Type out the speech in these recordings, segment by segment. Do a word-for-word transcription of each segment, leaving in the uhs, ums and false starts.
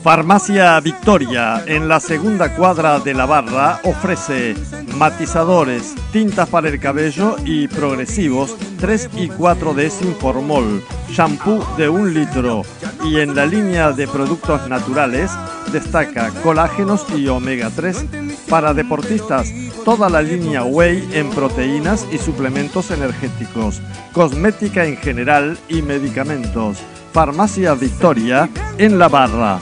Farmacia Victoria, en la segunda cuadra de la Barra, ofrece matizadores, tintas para el cabello y progresivos tres y cuatro de Sinformol, shampoo de un litro, y en la línea de productos naturales destaca colágenos y omega tres. Para deportistas, toda la línea Whey en proteínas y suplementos energéticos, cosmética en general y medicamentos. Farmacia Victoria, en la Barra.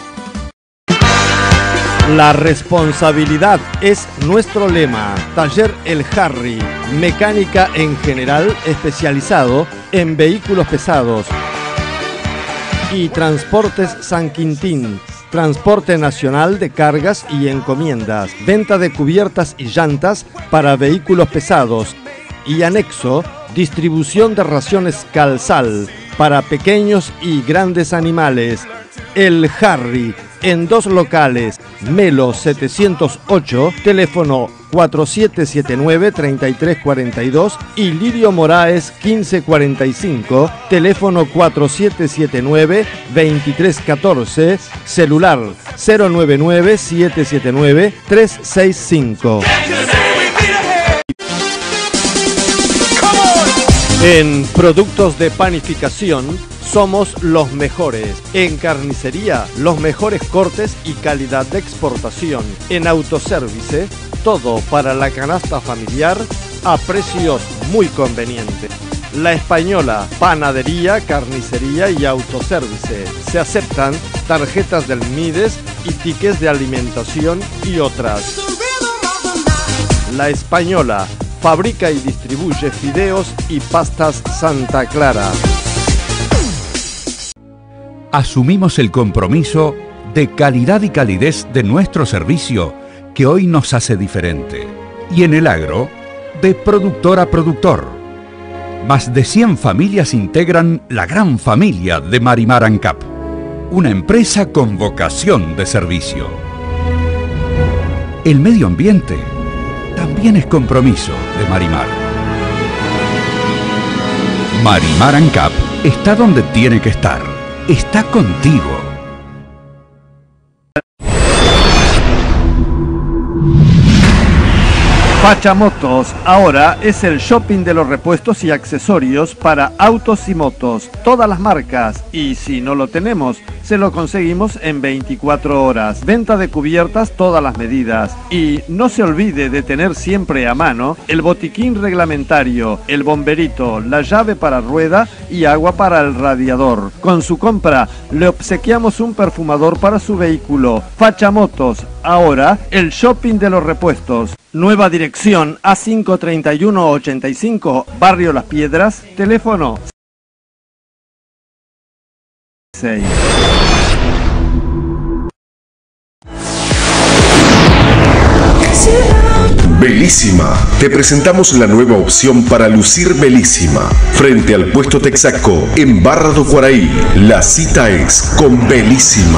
La responsabilidad es nuestro lema. Taller El Harry, mecánica en general especializado en vehículos pesados. Y Transportes San Quintín, transporte nacional de cargas y encomiendas. Venta de cubiertas y llantas para vehículos pesados. Y anexo, distribución de raciones Calsal para pequeños y grandes animales. El Harry, en dos locales, Melo setecientos ocho, teléfono cuatro siete siete nueve, tres tres cuatro dos, y Lirio Moraes quince cuarenta y cinco, teléfono cuatro siete siete nueve, dos tres uno cuatro, celular cero nueve nueve, siete siete nueve, tres seis cinco. En productos de panificación somos los mejores. En carnicería, los mejores cortes y calidad de exportación. En autoservice, todo para la canasta familiar a precios muy convenientes. La Española, panadería, carnicería y autoservice. Se aceptan tarjetas del Mides y tickets de alimentación y otras. La Española, fabrica y distribuye fideos y pastas Santa Clara. Asumimos el compromiso de calidad y calidez de nuestro servicio que hoy nos hace diferente. Y en el agro, de productor a productor. Más de cien familias integran la gran familia de Marimar ANCAP, una empresa con vocación de servicio. El medio ambiente también es compromiso de Marimar. Marimar ANCAP está donde tiene que estar. Está contigo. Pachamotos, ahora es el shopping de los repuestos y accesorios para autos y motos, todas las marcas, y si no lo tenemos, se lo conseguimos en veinticuatro horas. Venta de cubiertas, todas las medidas, y no se olvide de tener siempre a mano el botiquín reglamentario, el bomberito, la llave para rueda y agua para el radiador. Con su compra le obsequiamos un perfumador para su vehículo. Pachamotos, ahora el shopping de los repuestos. Nueva dirección A cinco treinta y uno ochenta y cinco, Barrio Las Piedras, teléfono seis. Belísima, te presentamos la nueva opción para lucir belísima. Frente al puesto Texaco, en Barra do Quaraí, la cita es con Belísima.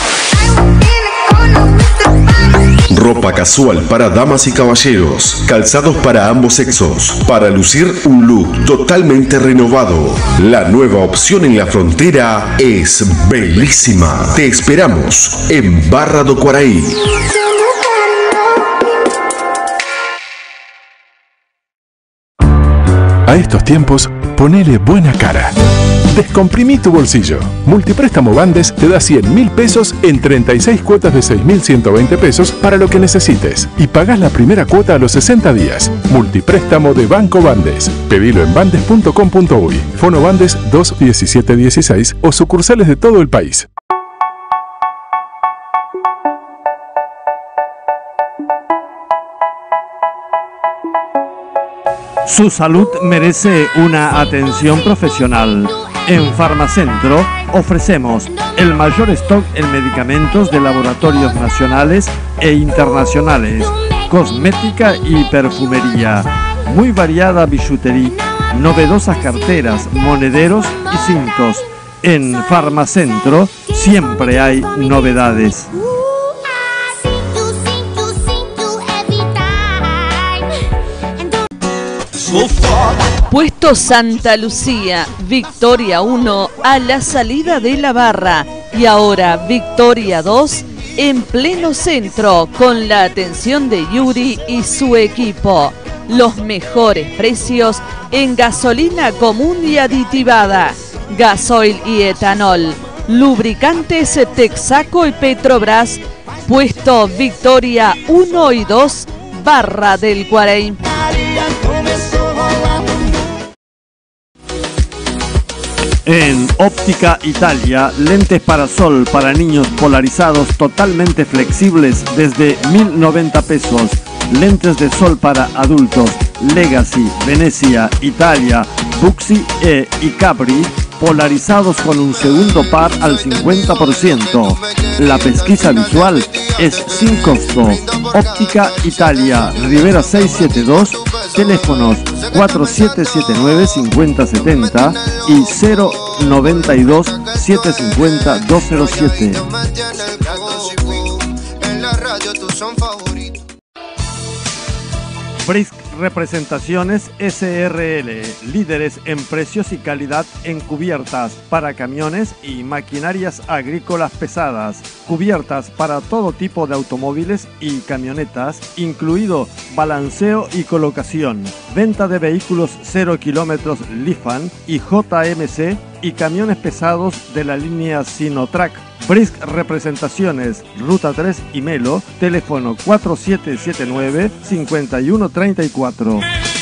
Ropa casual para damas y caballeros, calzados para ambos sexos, para lucir un look totalmente renovado. La nueva opción en la frontera es Belísima. Te esperamos en Barra do Quaraí. A estos tiempos, ponele buena cara. Descomprimí tu bolsillo. Multipréstamo Bandes te da cien mil pesos en treinta y seis cuotas de seis mil ciento veinte pesos para lo que necesites. Y pagás la primera cuota a los sesenta días. Multipréstamo de Banco Bandes. Pedilo en bandes punto com punto uy. Fono Bandes dos diecisiete dieciséis o sucursales de todo el país. Su salud merece una atención profesional. En Farmacentro ofrecemos el mayor stock en medicamentos de laboratorios nacionales e internacionales, cosmética y perfumería, muy variada billutería, novedosas carteras, monederos y cintos. En Farmacentro siempre hay novedades. Puesto Santa Lucía, Victoria uno, a la salida de la Barra. Y ahora Victoria dos en pleno centro con la atención de Yuri y su equipo. Los mejores precios en gasolina común y aditivada, gasoil y etanol, lubricantes Texaco y Petrobras. Puesto Victoria uno y dos, Barra del Cuarey. En Óptica Italia, lentes para sol para niños polarizados totalmente flexibles desde mil noventa pesos. Lentes de sol para adultos, Legacy, Venecia, Italia, Buxi E y Capri, polarizados con un segundo par al cincuenta por ciento. La pesquisa visual es sin costo. Óptica Italia, Rivera seiscientos setenta y dos, teléfonos cuatro siete siete nueve, cinco cero siete cero y cero noventa y dos, setecientos cincuenta, doscientos siete. Brisk Representaciones S R L, líderes en precios y calidad en cubiertas para camiones y maquinarias agrícolas pesadas, cubiertas para todo tipo de automóviles y camionetas, incluido balanceo y colocación, venta de vehículos cero kilómetros Lifan y J M C y camiones pesados de la línea Sinotrack. Brisk Representaciones, Ruta tres y Melo, teléfono cuatro siete siete nueve, cinco uno tres cuatro.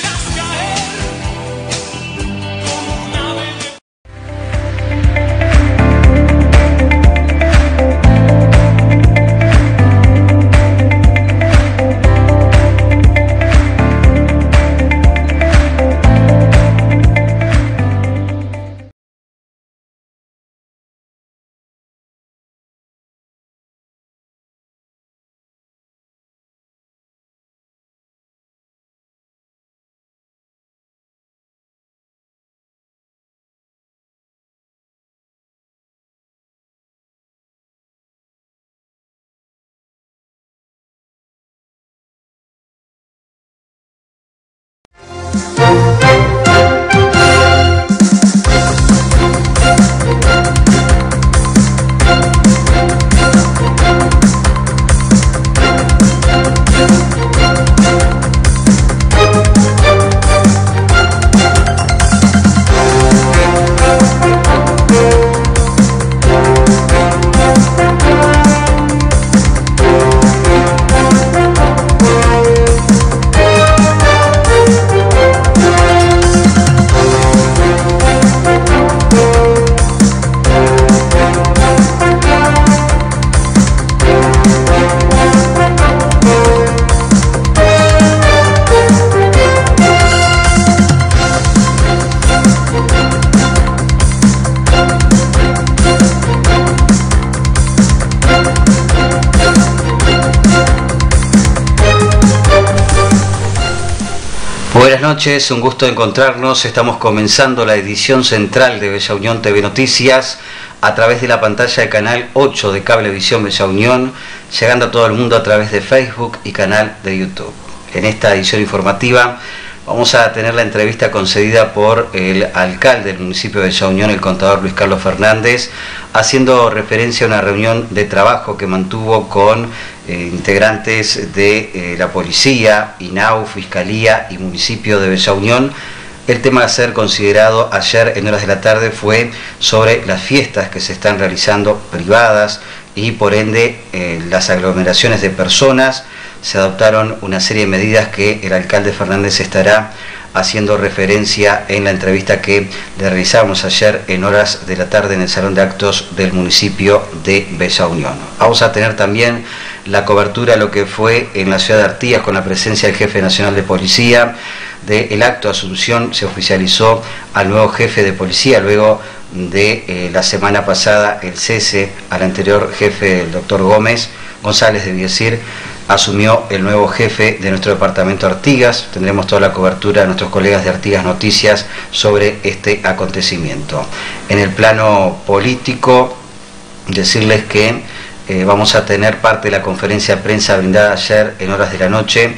Buenas noches, un gusto encontrarnos. Estamos comenzando la edición central de Bella Unión T V Noticias a través de la pantalla de Canal ocho de Cablevisión Bella Unión, llegando a todo el mundo a través de Facebook y canal de YouTube. En esta edición informativa vamos a tener la entrevista concedida por el alcalde del municipio de Bella Unión, el contador Luis Carlos Fernández, haciendo referencia a una reunión de trabajo que mantuvo con eh, integrantes de eh, la policía, INAU, Fiscalía y municipio de Bella Unión. El tema a ser considerado ayer en horas de la tarde fue sobre las fiestas que se están realizando privadas y por ende eh, las aglomeraciones de personas. Se adoptaron una serie de medidas que el alcalde Fernández estará haciendo referencia en la entrevista que le realizamos ayer en horas de la tarde en el Salón de Actos del municipio de Bella Unión. Vamos a tener también la cobertura de lo que fue en la ciudad de Artigas con la presencia del jefe nacional de policía. Del acto de Asunción se oficializó al nuevo jefe de policía luego de eh, la semana pasada el cese al anterior jefe, el doctor Gómez González, debí decir. Asumió el nuevo jefe de nuestro departamento Artigas. Tendremos toda la cobertura de nuestros colegas de Artigas Noticias sobre este acontecimiento. En el plano político, decirles que eh, vamos a tener parte de la conferencia de prensa brindada ayer en horas de la noche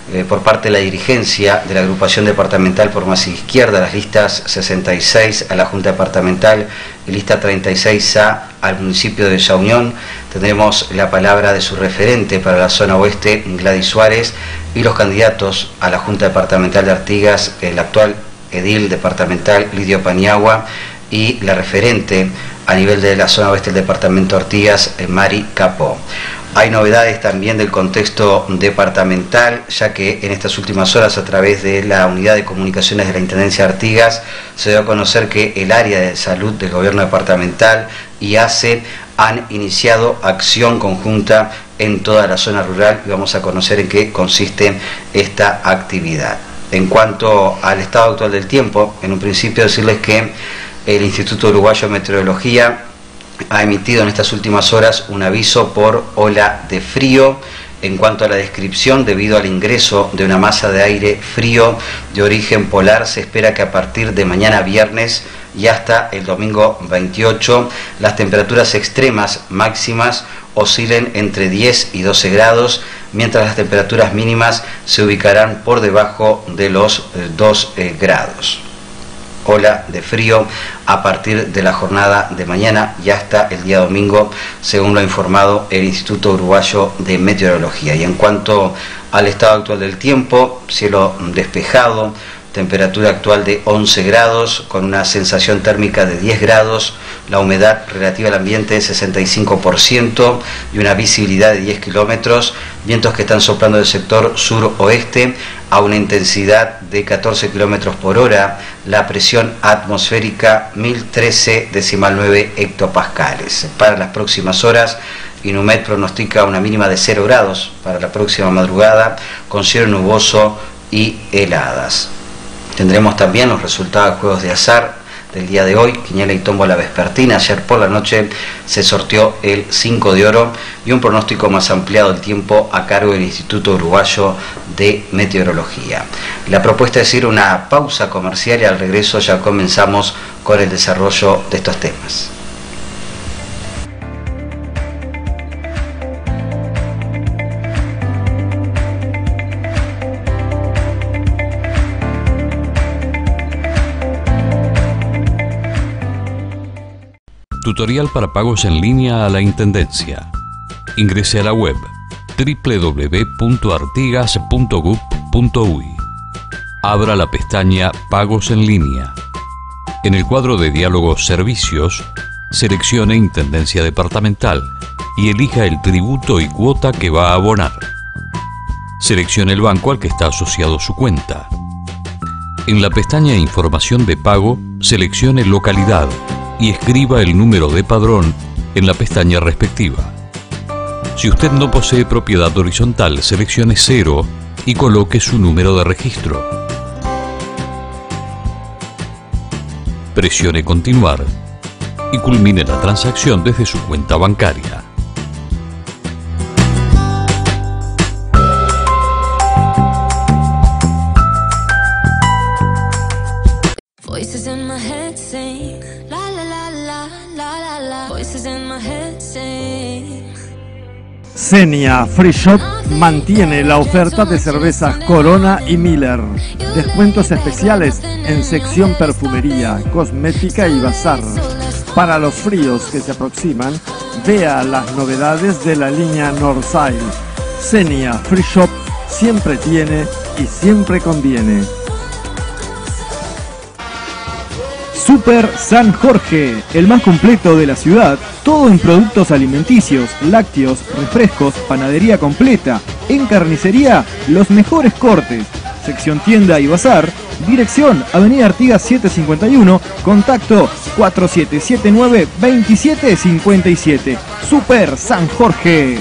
eh, por parte de la dirigencia de la agrupación departamental por Más Izquierda, las listas sesenta y seis a la Junta Departamental y lista treinta y seis A al municipio de Bella Unión. Tendremos la palabra de su referente para la zona oeste, Gladys Suárez, y los candidatos a la Junta Departamental de Artigas, el actual edil departamental Lidio Paniagua, y la referente a nivel de la zona oeste del departamento de Artigas, Mari Capó. Hay novedades también del contexto departamental, ya que en estas últimas horas, a través de la Unidad de Comunicaciones de la Intendencia de Artigas, se dio a conocer que el área de salud del gobierno departamental y A C E han iniciado acción conjunta en toda la zona rural, y vamos a conocer en qué consiste esta actividad. En cuanto al estado actual del tiempo, en un principio decirles que el Instituto Uruguayo de Meteorología ha emitido en estas últimas horas un aviso por ola de frío. En cuanto a la descripción, debido al ingreso de una masa de aire frío de origen polar, se espera que a partir de mañana viernes y hasta el domingo veintiocho, las temperaturas extremas máximas oscilen entre diez y doce grados, mientras las temperaturas mínimas se ubicarán por debajo de los dos eh, grados. Ola de frío a partir de la jornada de mañana y hasta el día domingo, según lo ha informado el Instituto Uruguayo de Meteorología. Y en cuanto al estado actual del tiempo, cielo despejado, temperatura actual de once grados, con una sensación térmica de diez grados, la humedad relativa al ambiente de sesenta y cinco por ciento y una visibilidad de diez kilómetros, vientos que están soplando del sector sur-oeste a una intensidad de catorce kilómetros por hora, la presión atmosférica mil trece coma nueve hectopascales. Para las próximas horas, Inumet pronostica una mínima de cero grados para la próxima madrugada, con cielo nuboso y heladas. Tendremos también los resultados de juegos de azar del día de hoy, quiniela y tómbola vespertina. Ayer por la noche se sorteó el cinco de oro, y un pronóstico más ampliado del tiempo a cargo del Instituto Uruguayo de Meteorología. La propuesta es ir a una pausa comercial, y al regreso ya comenzamos con el desarrollo de estos temas. Tutorial para pagos en línea a la Intendencia. Ingrese a la web doble u doble u doble u punto artigas punto gov punto uy. Abra la pestaña Pagos en línea. En el cuadro de diálogo Servicios, seleccione Intendencia Departamental y elija el tributo y cuota que va a abonar. Seleccione el banco al que está asociado su cuenta. En la pestaña Información de pago, seleccione Localidad y escriba el número de padrón en la pestaña respectiva. Si usted no posee propiedad horizontal, seleccione cero y coloque su número de registro. Presione Continuar y culmine la transacción desde su cuenta bancaria. Senia Free Shop mantiene la oferta de cervezas Corona y Miller. Descuentos especiales en sección perfumería, cosmética y bazar. Para los fríos que se aproximan, vea las novedades de la línea Northside. Senia Free Shop siempre tiene y siempre conviene. Super San Jorge, el más completo de la ciudad, todo en productos alimenticios, lácteos, refrescos, panadería completa, en carnicería, los mejores cortes, sección tienda y bazar, dirección Avenida Artigas setecientos cincuenta y uno, contacto cuatro siete siete nueve, dos siete cinco siete, Super San Jorge.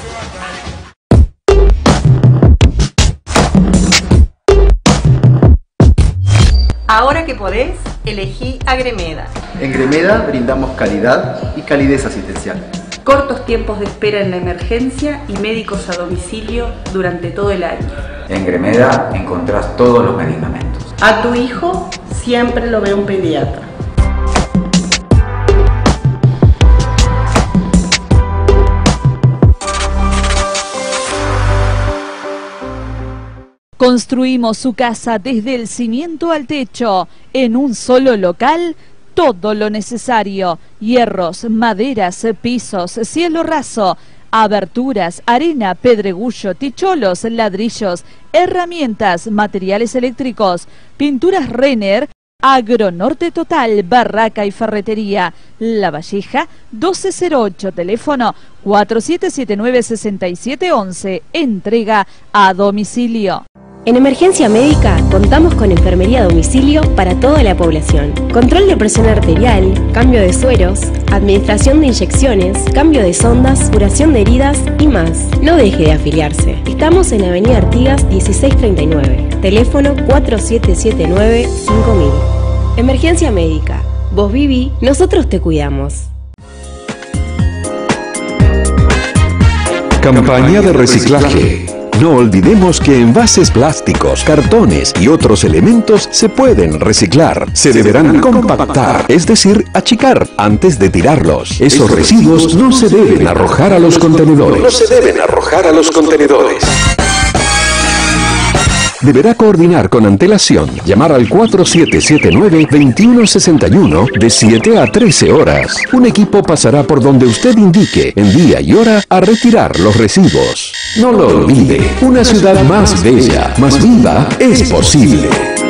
Ahora que podés, elegí a Gremeda. En Gremeda brindamos calidad y calidez asistencial. Cortos tiempos de espera en la emergencia y médicos a domicilio durante todo el año. En Gremeda encontrás todos los medicamentos. A tu hijo siempre lo ve un pediatra. Construimos su casa desde el cimiento al techo, en un solo local, todo lo necesario: hierros, maderas, pisos, cielo raso, aberturas, arena, pedregullo, ticholos, ladrillos, herramientas, materiales eléctricos, pinturas Renner, Agronorte Total, barraca y ferretería. La Valleja doce cero ocho, teléfono cuatro siete siete nueve, seis siete uno uno, entrega a domicilio. En Emergencia Médica contamos con enfermería a domicilio para toda la población. Control de presión arterial, cambio de sueros, administración de inyecciones, cambio de sondas, curación de heridas y más. No deje de afiliarse. Estamos en Avenida Artigas dieciséis treinta y nueve. Teléfono cuatro siete siete nueve, cinco mil. Emergencia Médica. Vos viví, nosotros te cuidamos. Campaña de reciclaje. No olvidemos que envases plásticos, cartones y otros elementos se pueden reciclar. Se deberán compactar, es decir, achicar antes de tirarlos. Esos residuos no se deben arrojar a los contenedores. No se deben arrojar a los contenedores. Deberá coordinar con antelación, llamar al cuatro siete siete nueve, dos uno seis uno de siete a trece horas. Un equipo pasará por donde usted indique en día y hora a retirar los residuos. No lo olvide, una ciudad más bella, más viva, es posible.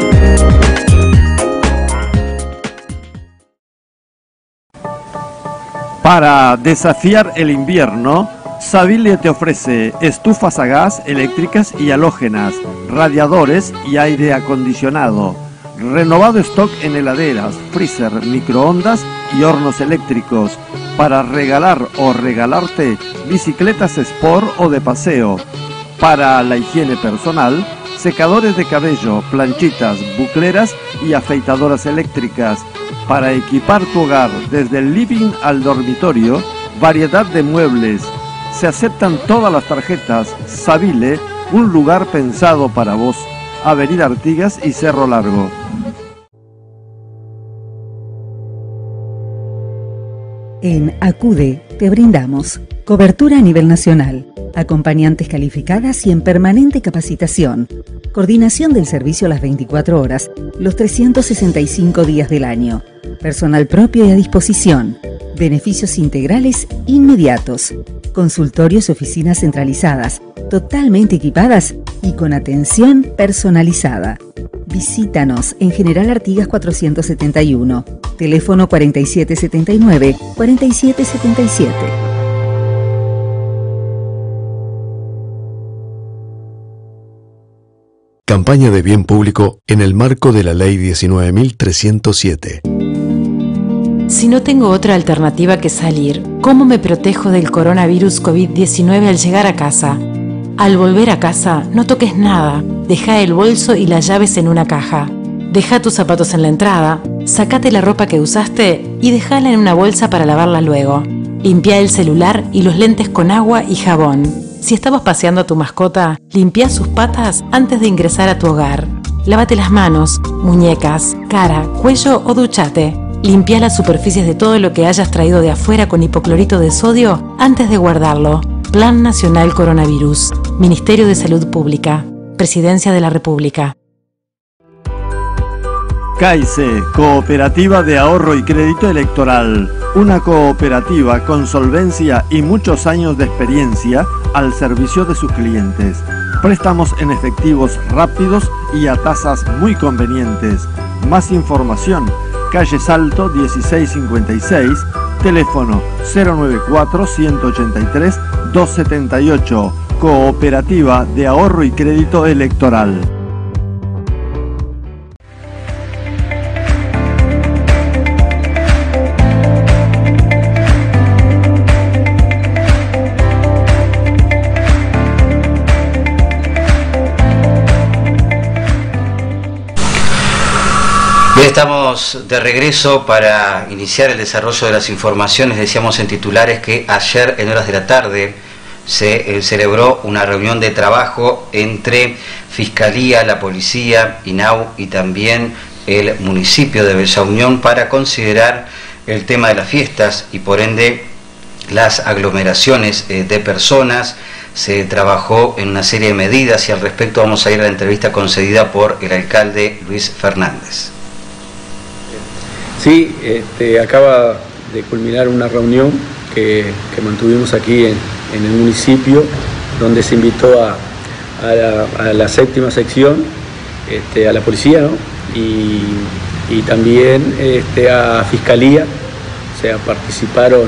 Para desafiar el invierno, Savile te ofrece estufas a gas, eléctricas y halógenas, radiadores y aire acondicionado, renovado stock en heladeras, freezer, microondas y hornos eléctricos, para regalar o regalarte bicicletas Sport o de paseo, para la higiene personal, secadores de cabello, planchitas, bucleras y afeitadoras eléctricas, para equipar tu hogar desde el living al dormitorio, variedad de muebles. Se aceptan todas las tarjetas. Savile, un lugar pensado para vos. Avenida Artigas y Cerro Largo. En Acude te brindamos cobertura a nivel nacional, acompañantes calificadas y en permanente capacitación, coordinación del servicio a las veinticuatro horas, los trescientos sesenta y cinco días del año, personal propio y a disposición, beneficios integrales inmediatos, consultorios y oficinas centralizadas, totalmente equipadas y con atención personalizada. Visítanos en General Artigas cuatrocientos setenta y uno, teléfono cuarenta y siete setenta y nueve, cuarenta y siete setenta y siete. Campaña de bien público en el marco de la Ley diecinueve mil trescientos siete. Si no tengo otra alternativa que salir, ¿cómo me protejo del coronavirus COVID diecinueve al llegar a casa? Al volver a casa, no toques nada. Deja el bolso y las llaves en una caja. Deja tus zapatos en la entrada, sacate la ropa que usaste y dejala en una bolsa para lavarla luego. Limpia el celular y los lentes con agua y jabón. Si estabas paseando a tu mascota, limpia sus patas antes de ingresar a tu hogar. Lávate las manos, muñecas, cara, cuello o duchate. Limpia las superficies de todo lo que hayas traído de afuera con hipoclorito de sodio antes de guardarlo. Plan Nacional Coronavirus. Ministerio de Salud Pública. Presidencia de la República. CAICE, Cooperativa de Ahorro y Crédito Electoral. Una cooperativa con solvencia y muchos años de experiencia al servicio de sus clientes. Préstamos en efectivos rápidos y a tasas muy convenientes. Más información, calle Salto dieciséis cincuenta y seis, teléfono cero nueve cuatro, uno ocho tres, dos siete ocho, Cooperativa de Ahorro y Crédito Electoral. Bien, estamos de regreso para iniciar el desarrollo de las informaciones. Decíamos en titulares que ayer en horas de la tarde se eh, celebró una reunión de trabajo entre Fiscalía, la Policía, INAU y también el municipio de Bella Unión para considerar el tema de las fiestas y por ende las aglomeraciones eh, de personas. se trabajó en una serie de medidas y al respecto vamos a ir a la entrevista concedida por el alcalde Luis Fernández. Sí, este, acaba de culminar una reunión que, que mantuvimos aquí en, en el municipio, donde se invitó a, a, la, a la séptima sección, este, a la policía, ¿no? y, y también este, a Fiscalía, o sea, participaron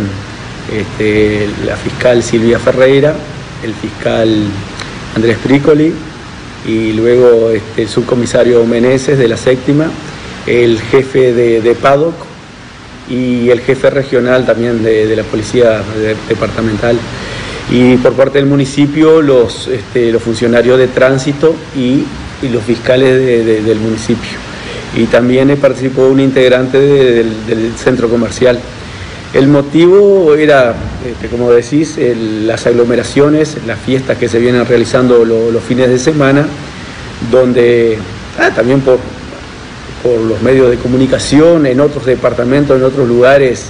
este, la fiscal Silvia Ferreira, el fiscal Andrés Prícoli y luego este, el subcomisario Meneses de la séptima, el jefe de, de P A D O C y el jefe regional también de, de la policía de, departamental, y por parte del municipio los, este, los funcionarios de tránsito y, y los fiscales de, de, del municipio, y también participó un integrante de, del, del centro comercial. El motivo era, este, como decís, el, las aglomeraciones, las fiestas que se vienen realizando lo, los fines de semana, donde ah, también por, por los medios de comunicación, en otros departamentos, en otros lugares,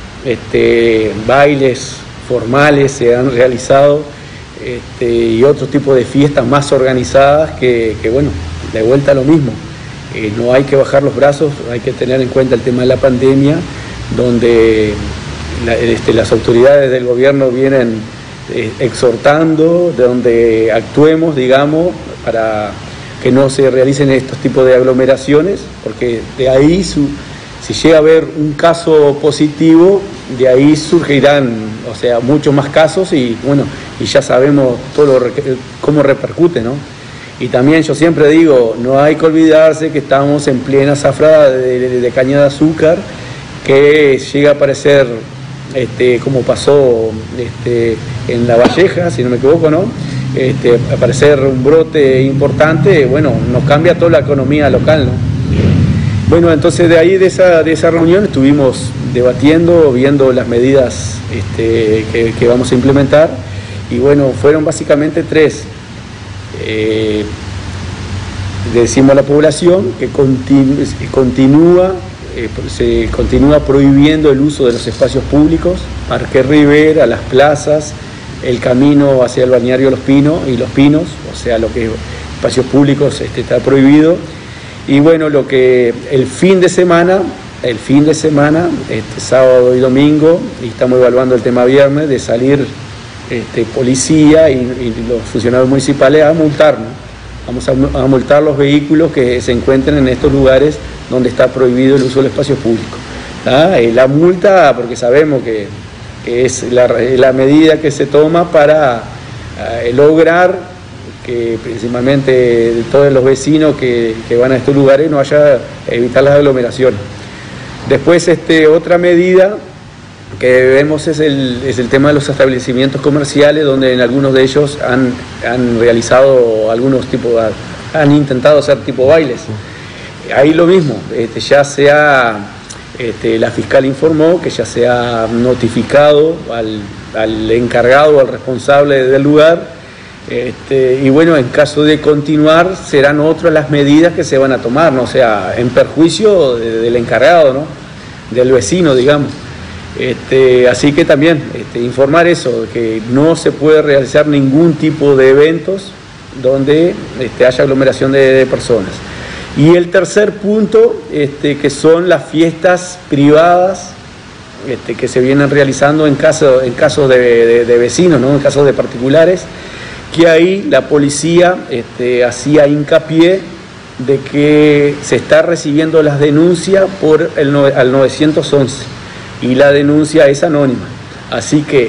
este, bailes formales se han realizado, este, y otro tipo de fiestas más organizadas que, que bueno, de vuelta a lo mismo. Eh, no hay que bajar los brazos, hay que tener en cuenta el tema de la pandemia, donde la, este, las autoridades del gobierno vienen eh, exhortando, donde actuemos, digamos, para que no se realicen estos tipos de aglomeraciones, porque de ahí, su, si llega a haber un caso positivo, de ahí surgirán, o sea, muchos más casos y bueno, y ya sabemos todo lo, cómo repercute, ¿no? Y también yo siempre digo, no hay que olvidarse que estamos en plena zafra de, de, de caña de azúcar, que llega a aparecer, este, como pasó este, en La Valleja, si no me equivoco, ¿no? Este, aparecer un brote importante, bueno, nos cambia toda la economía local, ¿no? Bueno, entonces de ahí, de esa, de esa reunión, estuvimos debatiendo, viendo las medidas este, que, que vamos a implementar, y bueno, fueron básicamente tres. Eh, decimos a la población que continu, continúa Eh, se continúa prohibiendo el uso de los espacios públicos, Parque Rivera, las plazas, el camino hacia el balneario Los Pinos y Los Pinos, o sea, lo que espacios públicos este, está prohibido. Y bueno, lo que el fin de semana, el fin de semana, este, sábado y domingo, y estamos evaluando el tema viernes, de salir este, policía y, y los funcionarios municipales a multar, ¿no? Vamos a, a multar los vehículos que se encuentren en estos lugares donde está prohibido el uso del espacio público. ¿Ah? La multa, porque sabemos que, que es la, la medida que se toma para uh, lograr que principalmente todos los vecinos que, que van a estos lugares no haya, evitar las aglomeraciones. Después, este, otra medida que vemos es el, es el tema de los establecimientos comerciales, donde en algunos de ellos han, han realizado algunos tipos, han intentado hacer tipo bailes. Ahí lo mismo, este, ya se ha, este, la fiscal informó que ya se ha notificado al, al encargado, al responsable del lugar, este, y bueno, en caso de continuar serán otras las medidas que se van a tomar, ¿no? O sea, en perjuicio de, del encargado, ¿no? Del vecino, digamos. Este, así que también este, informar eso, que no se puede realizar ningún tipo de eventos donde este, haya aglomeración de, de personas. Y el tercer punto, este, que son las fiestas privadas este, que se vienen realizando en, caso, en casos de, de, de vecinos, ¿no? En casos de particulares, que ahí la policía este, hacía hincapié de que se está recibiendo las denuncias por el al nueve once. Y la denuncia es anónima, así que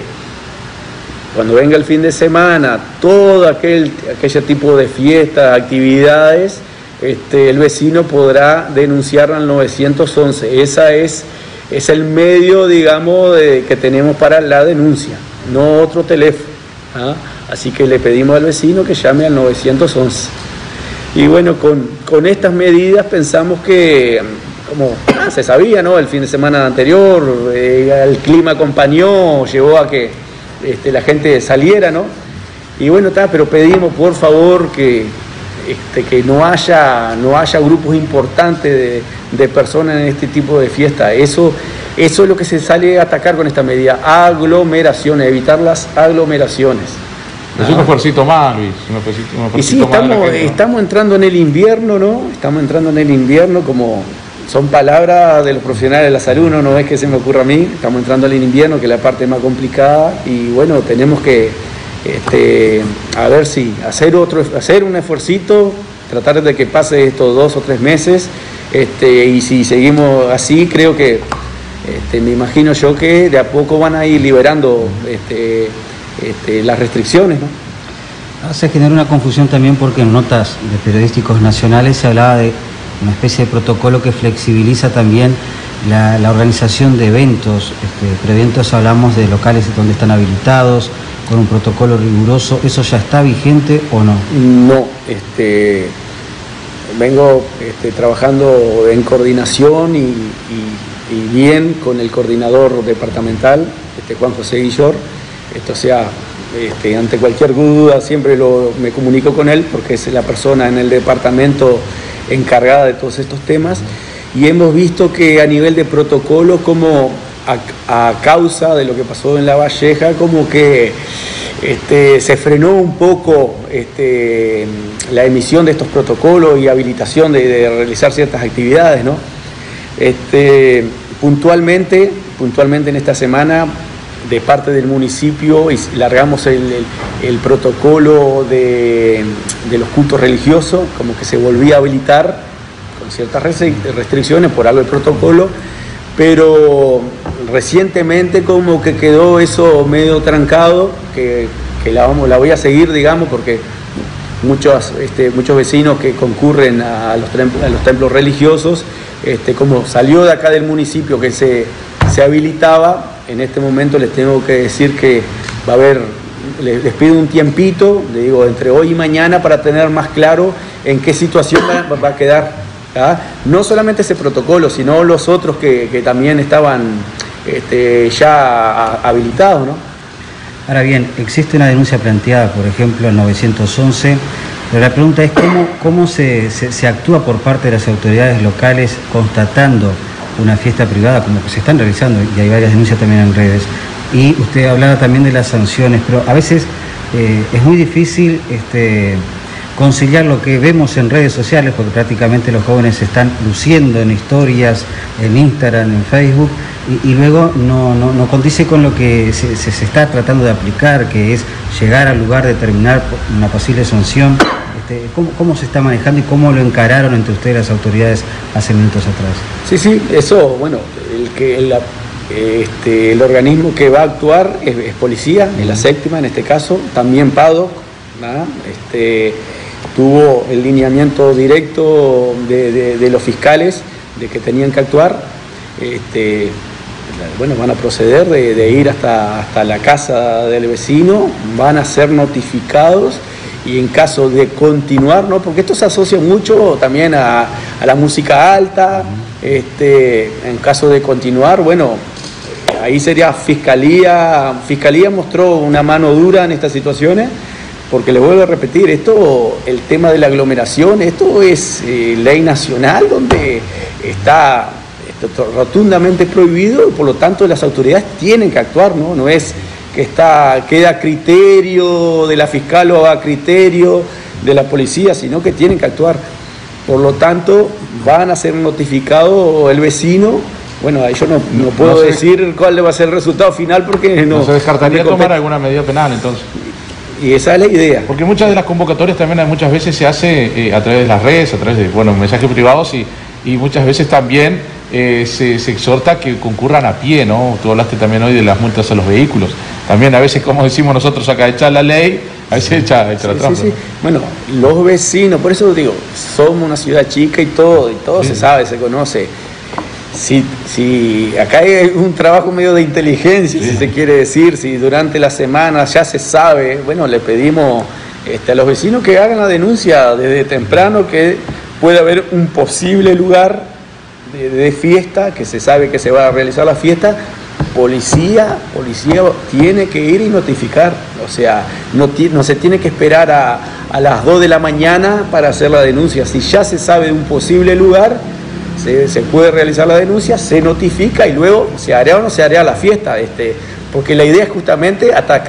cuando venga el fin de semana, todo aquel, aquel tipo de fiestas, actividades, este, el vecino podrá denunciar al nueve once. Esa es, es el medio, digamos, de, que tenemos para la denuncia, no otro teléfono, ¿ah? Así que le pedimos al vecino que llame al nueve once. Y bueno, con, con estas medidas pensamos que, como ah, se sabía, ¿no? El fin de semana anterior, eh, el clima acompañó, llevó a que este, la gente saliera, ¿no? Y bueno, está, pero pedimos por favor que, este, que no haya, no haya grupos importantes de, de personas en este tipo de fiesta. Eso, eso es lo que se sale a atacar con esta medida, aglomeraciones, evitar las aglomeraciones. Es un esfuercito más, Luis. Un esfuercito, un esfuercito y sí, estamos, más gente, ¿no? estamos entrando en el invierno, ¿no? Estamos entrando en el invierno, como son palabras de los profesionales de la salud, no, no es que se me ocurra a mí. Estamos entrando en el invierno, que es la parte más complicada, y bueno, tenemos que, este, a ver si, hacer otro, hacer un esfuercito, tratar de que pase estos dos o tres meses, este, y si seguimos así, creo que, este, me imagino yo que de a poco van a ir liberando, este, Este, las restricciones, ¿no? Se generó una confusión también porque en notas de periodísticos nacionales se hablaba de una especie de protocolo que flexibiliza también la, la organización de eventos. Este, pero eventos hablamos de locales donde están habilitados, con un protocolo riguroso. ¿Eso ya está vigente o no? No, este, vengo este, trabajando en coordinación y, y, y bien con el coordinador departamental, este, Juan José Guillor. Esto sea, este, ante cualquier duda siempre lo, me comunico con él porque es la persona en el departamento encargada de todos estos temas, y hemos visto que a nivel de protocolo, como a, a causa de lo que pasó en La Valleja, como que este, se frenó un poco este, la emisión de estos protocolos y habilitación de, de realizar ciertas actividades, ¿no? Este, puntualmente, puntualmente en esta semana, de parte del municipio, y largamos el, el, el protocolo de, de los cultos religiosos, como que se volvía a habilitar con ciertas restricciones por algo del protocolo, pero recientemente como que quedó eso medio trancado, que, que la, vamos, la voy a seguir, digamos, porque muchos, este, muchos vecinos que concurren a los, a los templos religiosos, este, como salió de acá del municipio que se, se habilitaba, en este momento les tengo que decir que va a haber, les, les pido un tiempito, le digo, entre hoy y mañana, para tener más claro en qué situación va, va a quedar, ¿ah? No solamente ese protocolo, sino los otros que, que también estaban este, ya a, habilitados, ¿no? Ahora bien, existe una denuncia planteada, por ejemplo, al novecientos once, pero la pregunta es cómo, cómo se, se, se actúa por parte de las autoridades locales constatando una fiesta privada, como que se están realizando, y hay varias denuncias también en redes. Y usted hablaba también de las sanciones, pero a veces eh, es muy difícil este, conciliar lo que vemos en redes sociales, porque prácticamente los jóvenes se están luciendo en historias, en Instagram, en Facebook, y, y luego no, no, no condice con lo que se, se, se está tratando de aplicar, que es llegar al lugar de terminar una posible sanción. Este, ¿cómo, ¿Cómo se está manejando y cómo lo encararon entre ustedes las autoridades hace minutos atrás? Sí, sí, eso, bueno, el, que, el, este, el organismo que va a actuar es, es policía, uh-huh. Es la séptima en este caso, también PADOC, ¿verdad? Este, tuvo el lineamiento directo de, de, de los fiscales de que tenían que actuar. Este, bueno, van a proceder de, de ir hasta, hasta la casa del vecino, van a ser notificados, y en caso de continuar, ¿no? Porque esto se asocia mucho también a, a la música alta, este, en caso de continuar, bueno, ahí sería Fiscalía. Fiscalía mostró una mano dura en estas situaciones, porque les vuelvo a repetir, esto, el tema de la aglomeración, esto es eh, ley nacional, donde está esto, rotundamente prohibido, y por lo tanto las autoridades tienen que actuar, ¿no? No es que está, queda a criterio de la fiscal o a criterio de la policía, sino que tienen que actuar. Por lo tanto, van a ser notificados el vecino. Bueno, yo no, no puedo no se, decir cuál va a ser el resultado final, porque no... No se descartaría no tomar alguna medida penal, entonces. Y esa es la idea. Porque muchas de las convocatorias también muchas veces se hace eh, a través de las redes, a través de, bueno, mensajes privados, y, y muchas veces también eh, se, se exhorta que concurran a pie, ¿no? Tú hablaste también hoy de las multas a los vehículos. También a veces, como decimos nosotros acá, echar la ley, a veces echa, echa sí, la trampa. Sí, sí. Bueno, los vecinos, por eso digo, somos una ciudad chica y todo, y todo sí. se sabe, se conoce. Si, si acá hay un trabajo medio de inteligencia, sí. si se quiere decir, si durante la semana ya se sabe, bueno, le pedimos este, a los vecinos que hagan la denuncia desde temprano, que puede haber un posible lugar de, de fiesta, que se sabe que se va a realizar la fiesta. Policía, policía tiene que ir y notificar, o sea, no, no se tiene que esperar a, a las dos de la mañana para hacer la denuncia. Si ya se sabe de un posible lugar, se, se puede realizar la denuncia, se notifica y luego se hará o no se hará la fiesta, este, porque la idea es justamente atacar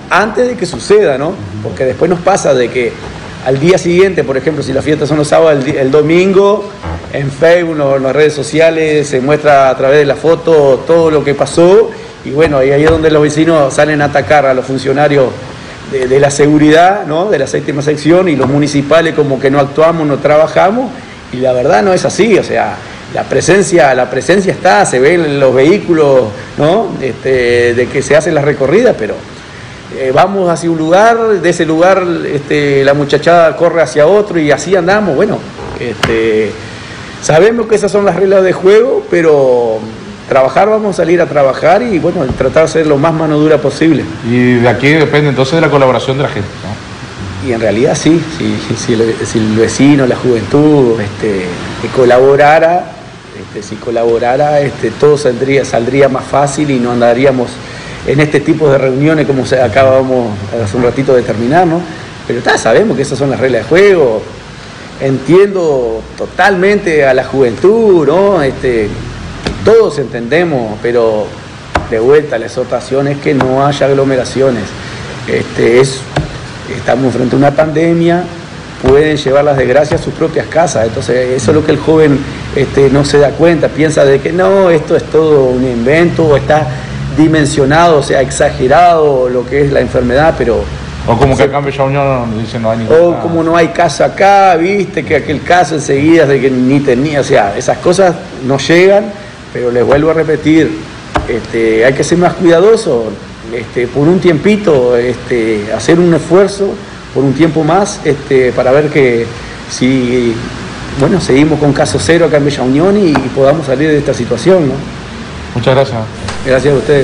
antes de que suceda, ¿no? Porque después nos pasa de que al día siguiente, por ejemplo, si las fiestas son los sábados, el, el domingo, en Facebook o en las redes sociales se muestra a través de la foto todo lo que pasó, y bueno, ahí es donde los vecinos salen a atacar a los funcionarios de, de la seguridad, ¿no? De la séptima sección, y los municipales como que no actuamos, no trabajamos, y la verdad no es así, o sea, la presencia, la presencia está, se ven los vehículos, ¿no? Este, de que se hacen las recorridas, pero eh, vamos hacia un lugar, de ese lugar este, la muchachada corre hacia otro y así andamos. Bueno, este, sabemos que esas son las reglas de juego, pero trabajar, vamos a salir a trabajar y bueno, tratar de ser lo más mano dura posible. Y de aquí depende entonces de la colaboración de la gente, ¿no? Y en realidad sí, si, si, el, si el vecino, la juventud este, que colaborara, este, si colaborara, este, todo saldría, saldría más fácil y no andaríamos en este tipo de reuniones como se acabamos hace un ratito de terminar, ¿no? Pero tá, sabemos que esas son las reglas de juego. Entiendo totalmente a la juventud, ¿no? Este, todos entendemos, pero de vuelta la exhortación es que no haya aglomeraciones. Este, es, estamos frente a una pandemia, pueden llevar las desgracias a sus propias casas, entonces eso es lo que el joven este, no se da cuenta, piensa de que no, esto es todo un invento, o está dimensionado, o sea, exagerado lo que es la enfermedad, pero... O como que acá en Bella Unión dicen no hay ningún O como no hay caso acá, viste, que aquel caso enseguida de que ni tenía, o sea, esas cosas no llegan, pero les vuelvo a repetir, este, hay que ser más cuidadosos, este, por un tiempito, este, hacer un esfuerzo, por un tiempo más, este, para ver que si, bueno, seguimos con caso cero acá en Bella Unión y, y podamos salir de esta situación, ¿no? Muchas gracias. Gracias a ustedes.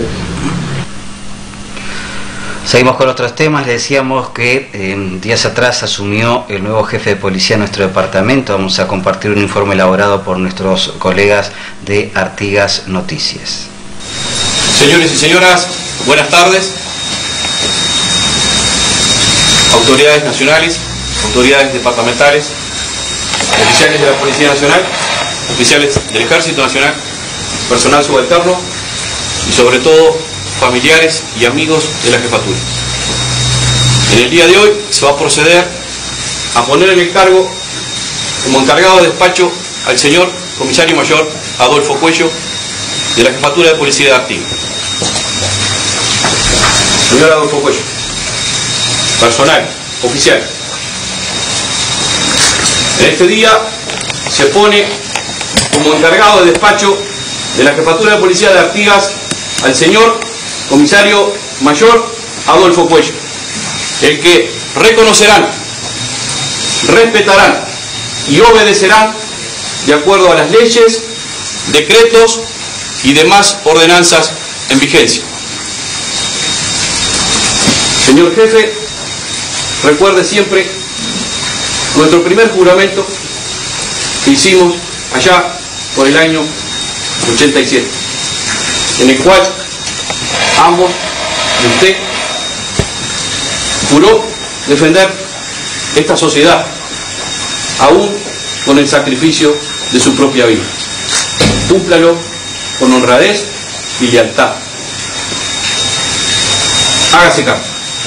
Seguimos con otros temas. Le decíamos que eh, días atrás asumió el nuevo jefe de policía de nuestro departamento. Vamos a compartir un informe elaborado por nuestros colegas de Artigas Noticias. Señores y señoras, buenas tardes. Autoridades nacionales, autoridades departamentales, oficiales de la Policía Nacional, oficiales del Ejército Nacional, personal subalterno y sobre todo familiares y amigos de la jefatura. En el día de hoy se va a proceder a poner en el cargo como encargado de despacho al señor comisario mayor Adolfo Cuello de la Jefatura de Policía de Artigas. Señor Adolfo Cuello, personal, oficial. En este día se pone como encargado de despacho de la Jefatura de Policía de Artigas al señor comisario mayor Adolfo Cuello, el que reconocerán, respetarán y obedecerán de acuerdo a las leyes, decretos y demás ordenanzas en vigencia. Señor jefe, recuerde siempre nuestro primer juramento que hicimos allá por el año ochenta y siete, en el cual ambos y usted juró defender esta sociedad, aún con el sacrificio de su propia vida. Cúmplalo con honradez y lealtad. Hágase cargo.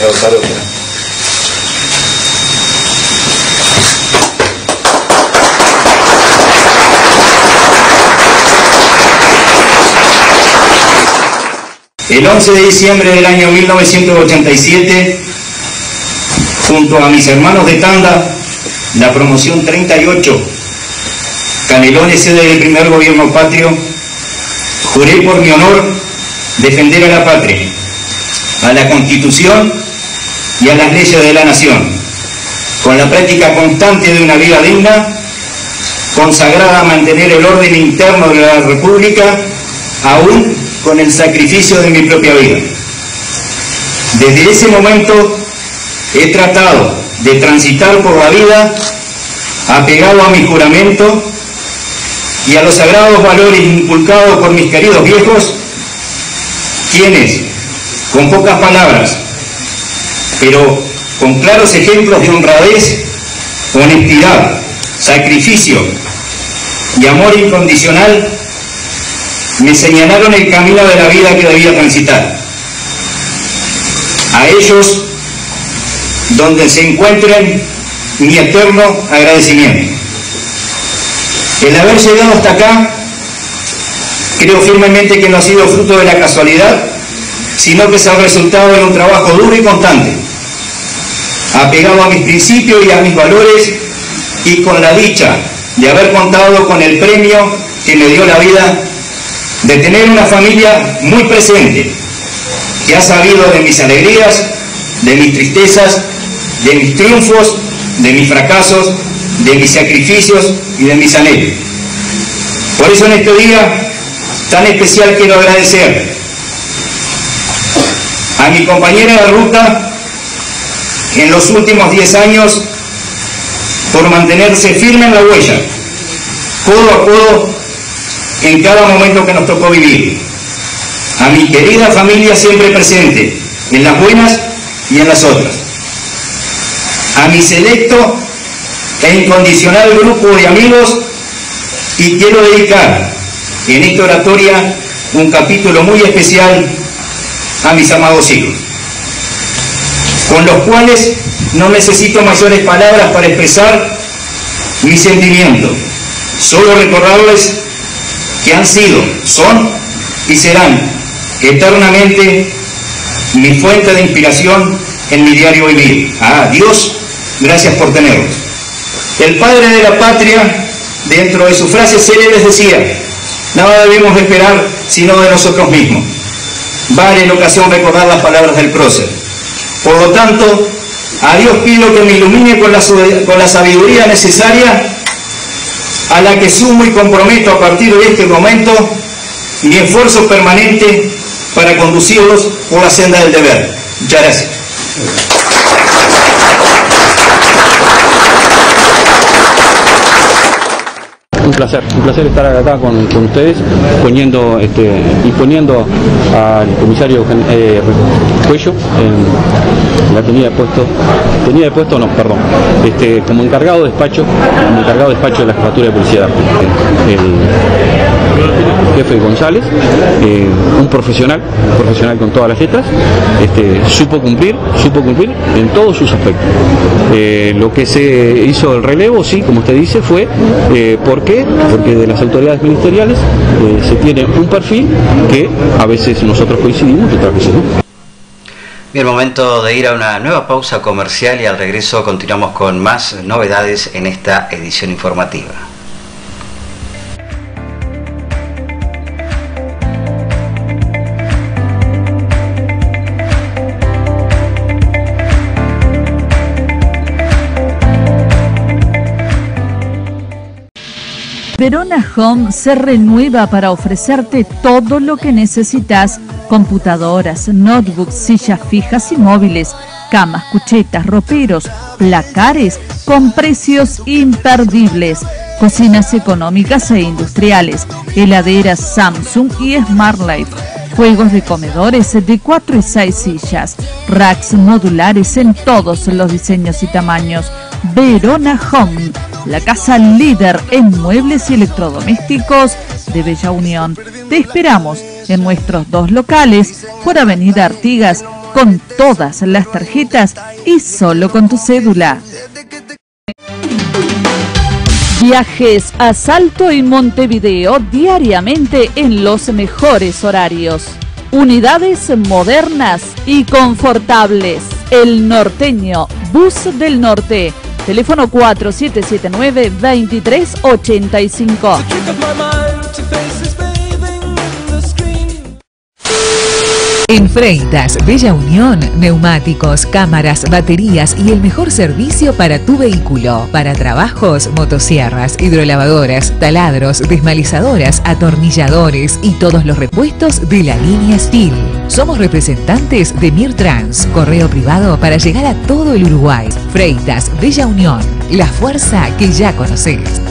El once de diciembre del año mil novecientos ochenta y siete, junto a mis hermanos de tanda, la promoción treinta y ocho, Canelones, sede del primer gobierno patrio, juré por mi honor defender a la patria, a la Constitución y a las leyes de la nación, con la práctica constante de una vida digna, consagrada a mantener el orden interno de la República, aún con el sacrificio de mi propia vida. Desde ese momento he tratado de transitar por la vida apegado a mi juramento y a los sagrados valores inculcados por mis queridos viejos, quienes, con pocas palabras, pero con claros ejemplos de honradez, honestidad, sacrificio y amor incondicional, me señalaron el camino de la vida que debía transitar. A ellos, donde se encuentren, mi eterno agradecimiento. El haber llegado hasta acá, creo firmemente que no ha sido fruto de la casualidad, sino que es el resultado de un trabajo duro y constante, apegado a mis principios y a mis valores, y con la dicha de haber contado con el premio que me dio la vida, de tener una familia muy presente, que ha sabido de mis alegrías, de mis tristezas, de mis triunfos, de mis fracasos, de mis sacrificios y de mis anhelos. Por eso en este día tan especial quiero agradecer a mi compañera de ruta en los últimos diez años por mantenerse firme en la huella, codo a codo, en cada momento que nos tocó vivir. A mi querida familia siempre presente, en las buenas y en las otras. A mi selecto e incondicional grupo de amigos, y quiero dedicar en esta oratoria un capítulo muy especial a mis amados hijos, con los cuales no necesito mayores palabras para expresar mi sentimiento. Solo recordarles que han sido, son y serán eternamente mi fuente de inspiración en mi diario vivir. Ah, Dios, gracias por tenerlos. El padre de la patria, dentro de sus frases célebres, decía: nada debemos de esperar sino de nosotros mismos. Vale en ocasión recordar las palabras del prócer. Por lo tanto, a Dios pido que me ilumine con la, con la sabiduría necesaria, a la que sumo y comprometo a partir de este momento mi esfuerzo permanente para conducirlos por la senda del deber. Muchas gracias. Un placer, un placer estar acá con, con ustedes, poniendo este, y poniendo al comisario eh, Cuello en la tenida de puesto, tenida de puesto no, perdón, este, como encargado de despacho, como encargado de despacho de la Jefatura de Policía de Argentina. El jefe González, eh, un profesional, un profesional con todas las letras, este, supo cumplir, supo cumplir en todos sus aspectos. Eh, lo que se hizo el relevo, sí, como usted dice, fue eh, ¿por qué? Porque de las autoridades ministeriales eh, se tiene un perfil que a veces nosotros coincidimos y otras veces no. Bien, momento de ir a una nueva pausa comercial y al regreso continuamos con más novedades en esta edición informativa. Verona Home se renueva para ofrecerte todo lo que necesitas: computadoras, notebooks, sillas fijas y móviles, camas, cuchetas, roperos, placares con precios imperdibles, cocinas económicas e industriales, heladeras Samsung y Smart Life, juegos de comedores de cuatro y seis sillas, racks modulares en todos los diseños y tamaños. Verona Home, la casa líder en muebles y electrodomésticos de Bella Unión. Te esperamos en nuestros dos locales por Avenida Artigas, con todas las tarjetas y solo con tu cédula. Viajes a Salto y Montevideo diariamente en los mejores horarios. Unidades modernas y confortables. El Norteño, Bus del Norte. Teléfono cuatro siete siete nueve, dos tres ocho cinco. En Freitas Bella Unión, neumáticos, cámaras, baterías y el mejor servicio para tu vehículo. Para trabajos, motosierras, hidrolavadoras, taladros, desmalizadoras, atornilladores y todos los repuestos de la línea Steel. Somos representantes de Mirtrans, correo privado para llegar a todo el Uruguay. Freitas Bella Unión, la fuerza que ya conoces.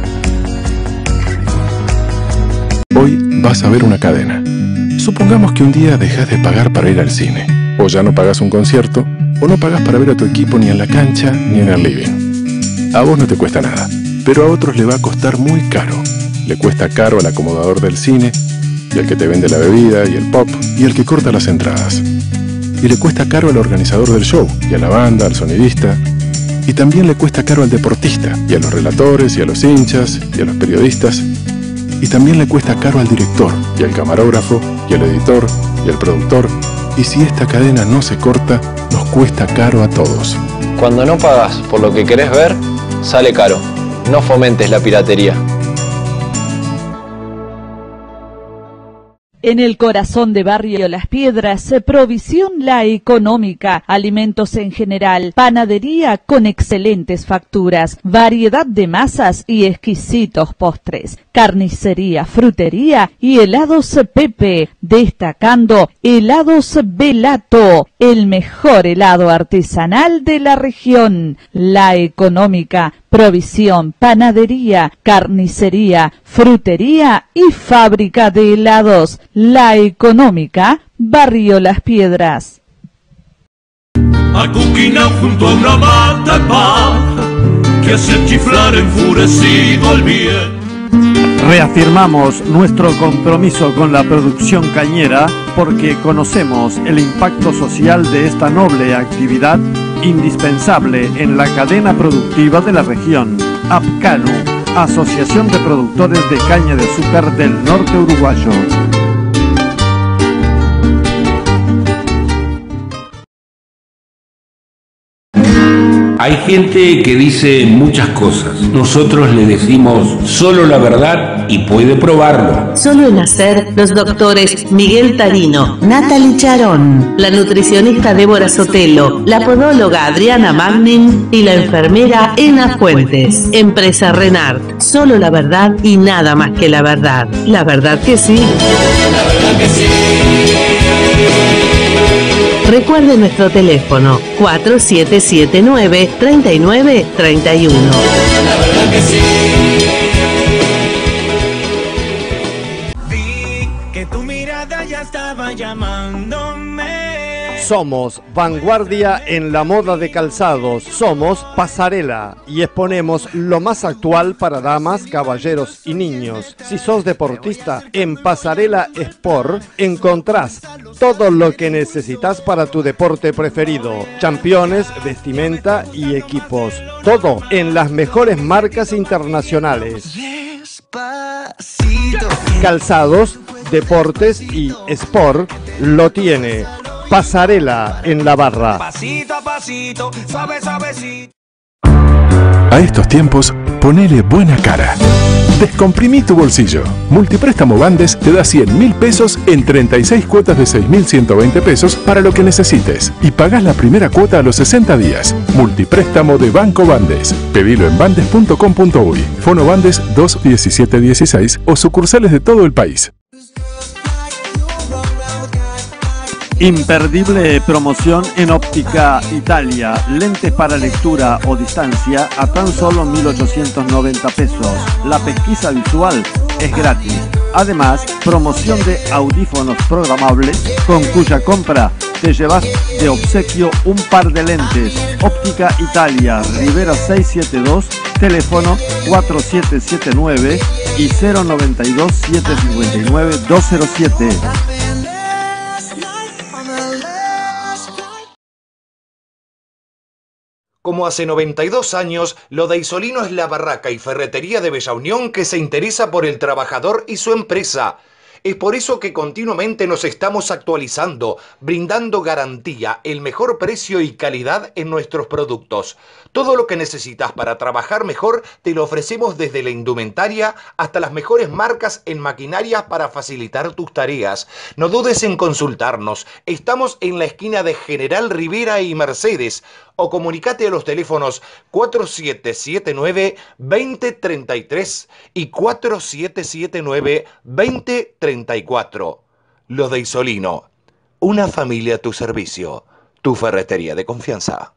Hoy vas a ver una cadena. Supongamos que un día dejas de pagar para ir al cine, o ya no pagas un concierto, o no pagas para ver a tu equipo ni en la cancha ni en el living. A vos no te cuesta nada, pero a otros le va a costar muy caro. Le cuesta caro al acomodador del cine, y al que te vende la bebida y el pop, y al que corta las entradas. y le cuesta caro al organizador del show, y a la banda, al sonidista. Y también le cuesta caro al deportista, y a los relatores, y a los hinchas, y a los periodistas. Y también le cuesta caro al director, y al camarógrafo, y al editor, y al productor. Y si esta cadena no se corta, nos cuesta caro a todos. Cuando no pagas por lo que querés ver, sale caro. No fomentes la piratería. En el corazón de Barrio Las Piedras, Provisión La Económica, alimentos en general, panadería con excelentes facturas, variedad de masas y exquisitos postres, carnicería, frutería y helados Pepe, destacando helados Belato, el mejor helado artesanal de la región. La Económica, provisión, panadería, carnicería, frutería y fábrica de helados. La Económica, Barrio Las Piedras. Acuquina junto a una mata de paja que hace chiflar enfurecido al viento. Reafirmamos nuestro compromiso con la producción cañera porque conocemos el impacto social de esta noble actividad indispensable en la cadena productiva de la región. APCANU, Asociación de Productores de Caña de Azúcar del Norte Uruguayo. Hay gente que dice muchas cosas. Nosotros le decimos solo la verdad y puede probarlo. Solo en hacer los doctores Miguel Tarino, Natalie Charón, la nutricionista Débora Sotelo, la podóloga Adriana Magnin y la enfermera Ena Fuentes. Empresa Renart, solo la verdad y nada más que la verdad. La verdad que sí. La verdad que sí. Recuerde nuestro teléfono cuatro siete siete nueve, tres nueve tres uno. La verdad que sí. Vi que tu mirada ya estaba llamándome. Somos vanguardia en la moda de calzados, somos pasarela y exponemos lo más actual para damas, caballeros y niños. Si sos deportista, en Pasarela Sport encontrás todo lo que necesitas para tu deporte preferido. Championes, vestimenta y equipos. Todo en las mejores marcas internacionales. Calzados, deportes y sport lo tiene Pasarela en la Barra. Pasito a pasito, suave, suavecito. A estos tiempos, ponele buena cara. Descomprimí tu bolsillo. Multipréstamo Bandes te da cien mil pesos en treinta y seis cuotas de seis mil ciento veinte pesos para lo que necesites. Y pagás la primera cuota a los sesenta días. Multipréstamo de Banco Bandes. Pedilo en bandes punto com punto uy. Fono Bandes dos diecisiete dieciséis o sucursales de todo el país. Imperdible promoción en Óptica Italia. Lentes para lectura o distancia a tan solo mil ochocientos noventa pesos. La pesquisa visual es gratis. Además, promoción de audífonos programables con cuya compra te llevas de obsequio un par de lentes. Óptica Italia, Rivera seiscientos setenta y dos, teléfono cuatro siete siete nueve y cero nueve dos, siete cinco nueve, dos cero siete. Como hace noventa y dos años, Lo de Isolino es la barraca y ferretería de Bella Unión que se interesa por el trabajador y su empresa. Es por eso que continuamente nos estamos actualizando, brindando garantía, el mejor precio y calidad en nuestros productos. Todo lo que necesitas para trabajar mejor te lo ofrecemos desde la indumentaria hasta las mejores marcas en maquinarias para facilitar tus tareas. No dudes en consultarnos. Estamos en la esquina de General Rivera y Mercedes. O comunicate a los teléfonos cuatro siete siete nueve, dos cero tres tres y cuatro siete siete nueve, dos cero tres cuatro. Lo de Isolino, una familia a tu servicio, tu ferretería de confianza.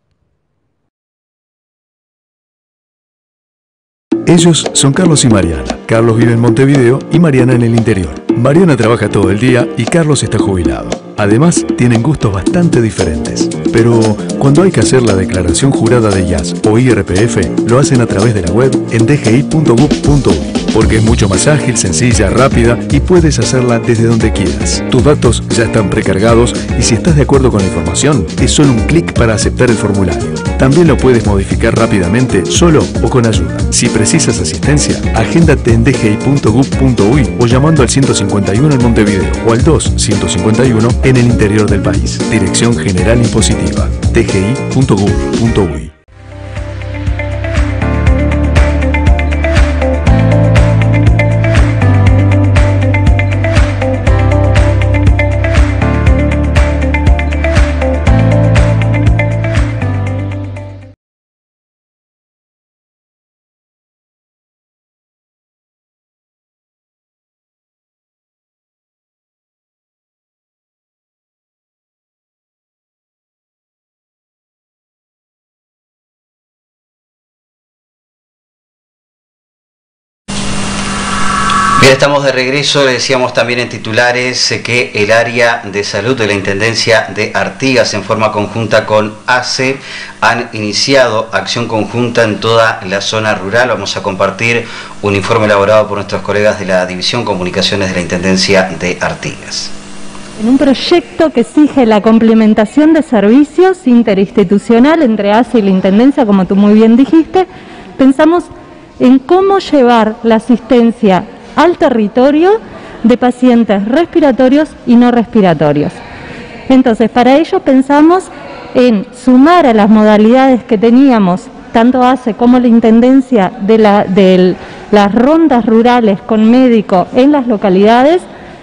Ellos son Carlos y Mariana. Carlos vive en Montevideo y Mariana en el interior. Mariana trabaja todo el día y Carlos está jubilado. Además, tienen gustos bastante diferentes. Pero cuando hay que hacer la declaración jurada de I A S o I R P F, lo hacen a través de la web en d g i punto gov punto uy. porque es mucho más ágil, sencilla, rápida y puedes hacerla desde donde quieras. Tus datos ya están precargados y si estás de acuerdo con la información, es solo un clic para aceptar el formulario. También lo puedes modificar rápidamente, solo o con ayuda. Si precisas asistencia, agéndate en d g i punto gov punto u y o llamando al ciento cincuenta y uno en Montevideo o al dos ciento cincuenta y uno en el interior del país. Dirección General Impositiva, d g i punto gov punto u y. Bien, estamos de regreso. Le decíamos también en titulares eh, que el área de salud de la Intendencia de Artigas, en forma conjunta con A C E, han iniciado acción conjunta en toda la zona rural. Vamos a compartir un informe elaborado por nuestros colegas de la División Comunicaciones de la Intendencia de Artigas. En un proyecto que exige la complementación de servicios interinstitucional entre A C E y la Intendencia, como tú muy bien dijiste, pensamos en cómo llevar la asistencia al territorio de pacientes respiratorios y no respiratorios. Entonces, para ello pensamos en sumar a las modalidades que teníamos, tanto A C E como la Intendencia, de, la, de las rondas rurales con médico en las localidades,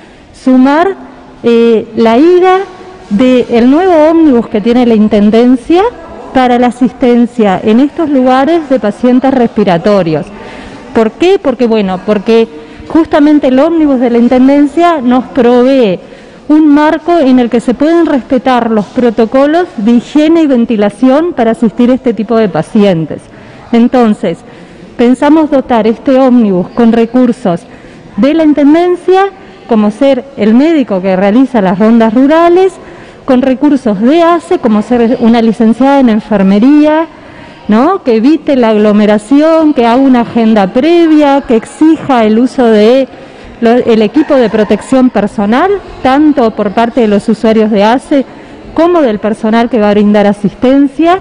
sumar eh, la ida del nuevo ómnibus que tiene la Intendencia para la asistencia en estos lugares de pacientes respiratorios. ¿Por qué? Porque, bueno, porque justamente el ómnibus de la Intendencia nos provee un marco en el que se pueden respetar los protocolos de higiene y ventilación para asistir a este tipo de pacientes. Entonces, pensamos dotar este ómnibus con recursos de la Intendencia, como ser el médico que realiza las rondas rurales, con recursos de A C E, como ser una licenciada en enfermería, ¿no?, que evite la aglomeración, que haga una agenda previa, que exija el uso de lo, el equipo de protección personal, tanto por parte de los usuarios de A C E como del personal que va a brindar asistencia,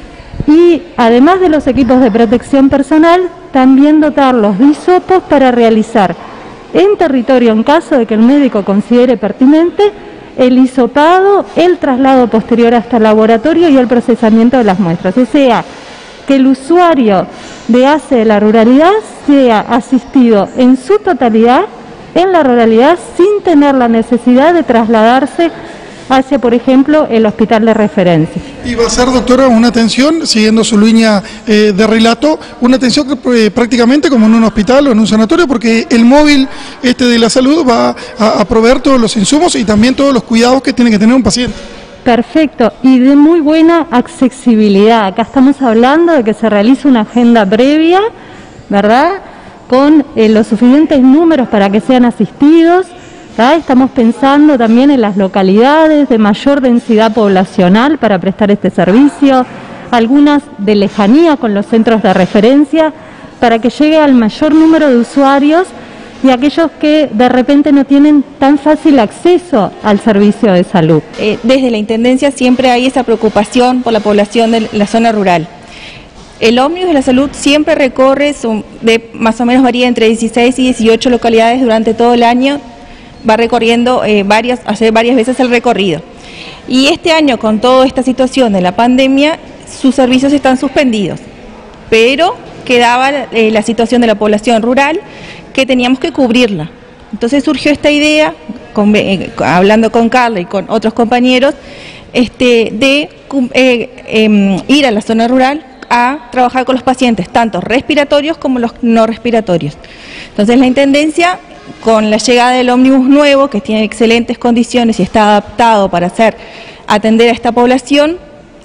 y además de los equipos de protección personal, también dotar los hisopos para realizar en territorio, en caso de que el médico considere pertinente, el hisopado, el traslado posterior hasta el laboratorio y el procesamiento de las muestras. O sea, que el usuario de A C E de la ruralidad sea asistido en su totalidad en la ruralidad sin tener la necesidad de trasladarse hacia, por ejemplo, el hospital de referencia. Y va a ser, doctora, una atención, siguiendo su línea eh, de relato, una atención que, eh, prácticamente como en un hospital o en un sanatorio, porque el móvil este de la salud va a, a proveer todos los insumos y también todos los cuidados que tiene que tener un paciente. Perfecto, y de muy buena accesibilidad. Acá estamos hablando de que se realice una agenda previa, ¿verdad?, con eh, los suficientes números para que sean asistidos. ¿verdad? Estamos pensando también en las localidades de mayor densidad poblacional para prestar este servicio, algunas de lejanía con los centros de referencia, para que llegue al mayor número de usuarios y aquellos que de repente no tienen tan fácil acceso al servicio de salud. Eh, desde la Intendencia siempre hay esa preocupación por la población de la zona rural. El ómnibus de la salud siempre recorre, su, de, más o menos varía entre dieciséis y dieciocho localidades durante todo el año, va recorriendo eh, varias, hace varias veces el recorrido. Y este año, con toda esta situación de la pandemia, sus servicios están suspendidos, pero quedaba eh, la situación de la población rural, que teníamos que cubrirla. Entonces surgió esta idea, con, eh, hablando con Carla y con otros compañeros, este, de eh, eh, ir a la zona rural a trabajar con los pacientes, tanto respiratorios como los no respiratorios. Entonces la Intendencia, con la llegada del ómnibus nuevo, que tiene excelentes condiciones y está adaptado para hacer, atender a esta población,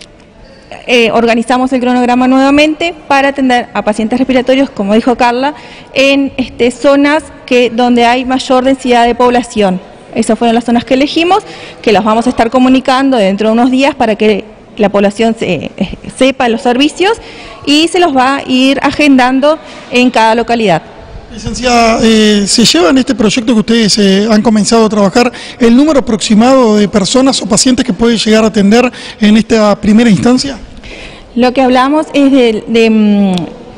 Eh, organizamos el cronograma nuevamente para atender a pacientes respiratorios, como dijo Carla, en este, zonas que, donde hay mayor densidad de población. Esas fueron las zonas que elegimos, que las vamos a estar comunicando dentro de unos días para que la población se, eh, sepa los servicios y se los va a ir agendando en cada localidad. Licenciada, eh, ¿se lleva en este proyecto que ustedes eh, han comenzado a trabajar el número aproximado de personas o pacientes que puede llegar a atender en esta primera instancia? Lo que hablamos es de, de mm,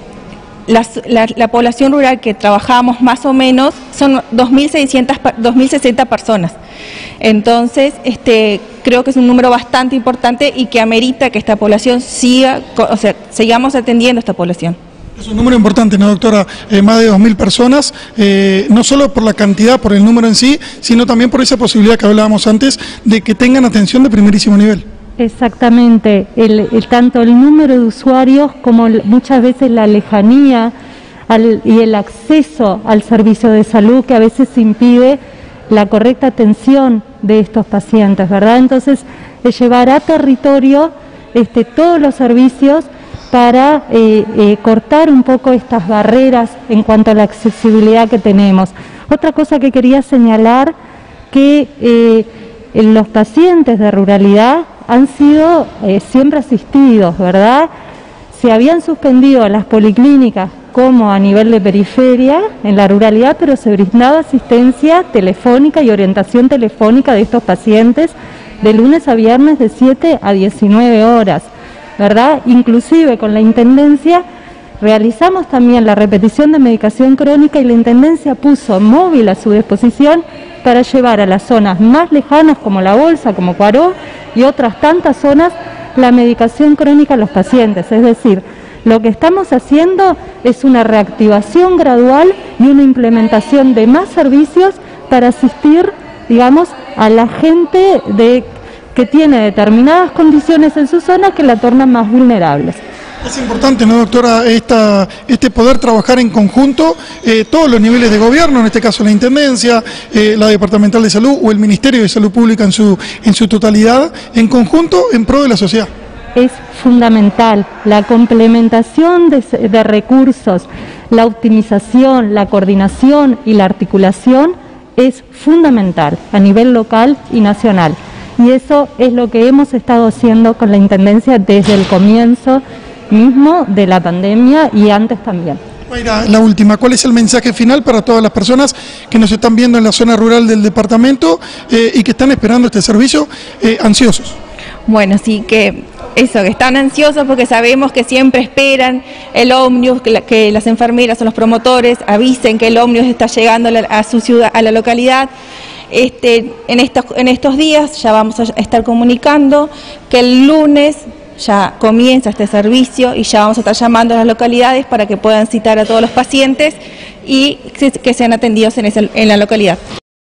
las, la, la población rural que trabajamos más o menos son dos mil seiscientas, dos mil sesenta personas. Entonces, este, creo que es un número bastante importante y que amerita que esta población siga, o sea, sigamos atendiendo a esta población. Es un número importante, ¿no, doctora? Eh, más de dos mil personas, eh, no solo por la cantidad, por el número en sí, sino también por esa posibilidad que hablábamos antes de que tengan atención de primerísimo nivel. Exactamente, el, el, tanto el número de usuarios como el, muchas veces la lejanía al, y el acceso al servicio de salud que a veces impide la correcta atención de estos pacientes, ¿verdad? Entonces, es llevar a territorio este, todos los servicios para eh, eh, cortar un poco estas barreras en cuanto a la accesibilidad que tenemos. Otra cosa que quería señalar, que eh, los pacientes de ruralidad han sido eh, siempre asistidos, ¿verdad? Se habían suspendido las policlínicas como a nivel de periferia en la ruralidad, pero se brindaba asistencia telefónica y orientación telefónica de estos pacientes de lunes a viernes de siete a diecinueve horas. ¿Verdad? Inclusive con la Intendencia realizamos también la repetición de medicación crónica y la Intendencia puso móvil a su disposición para llevar a las zonas más lejanas como La Bolsa, como Cuaró y otras tantas zonas la medicación crónica a los pacientes. Es decir, lo que estamos haciendo es una reactivación gradual y una implementación de más servicios para asistir, digamos, a la gente de que tiene determinadas condiciones en su zona que la tornan más vulnerables. Es importante, ¿no, doctora, esta, este poder trabajar en conjunto, eh, todos los niveles de gobierno, en este caso la Intendencia, eh, la Departamental de Salud o el Ministerio de Salud Pública en su, en su totalidad, en conjunto, en pro de la sociedad? Es fundamental la complementación de, de recursos, la optimización, la coordinación y la articulación es fundamental a nivel local y nacional. Y eso es lo que hemos estado haciendo con la Intendencia desde el comienzo mismo de la pandemia y antes también. Mayra, la última, ¿cuál es el mensaje final para todas las personas que nos están viendo en la zona rural del departamento eh, y que están esperando este servicio eh, ansiosos? Bueno, sí, que eso, que están ansiosos porque sabemos que siempre esperan el ómnibus, que, la, que las enfermeras o los promotores avisen que el ómnibus está llegando a, la, a su ciudad, a la localidad. Este, en, estos, en estos días ya vamos a estar comunicando que el lunes ya comienza este servicio y ya vamos a estar llamando a las localidades para que puedan citar a todos los pacientes y que sean atendidos en, esa, en la localidad.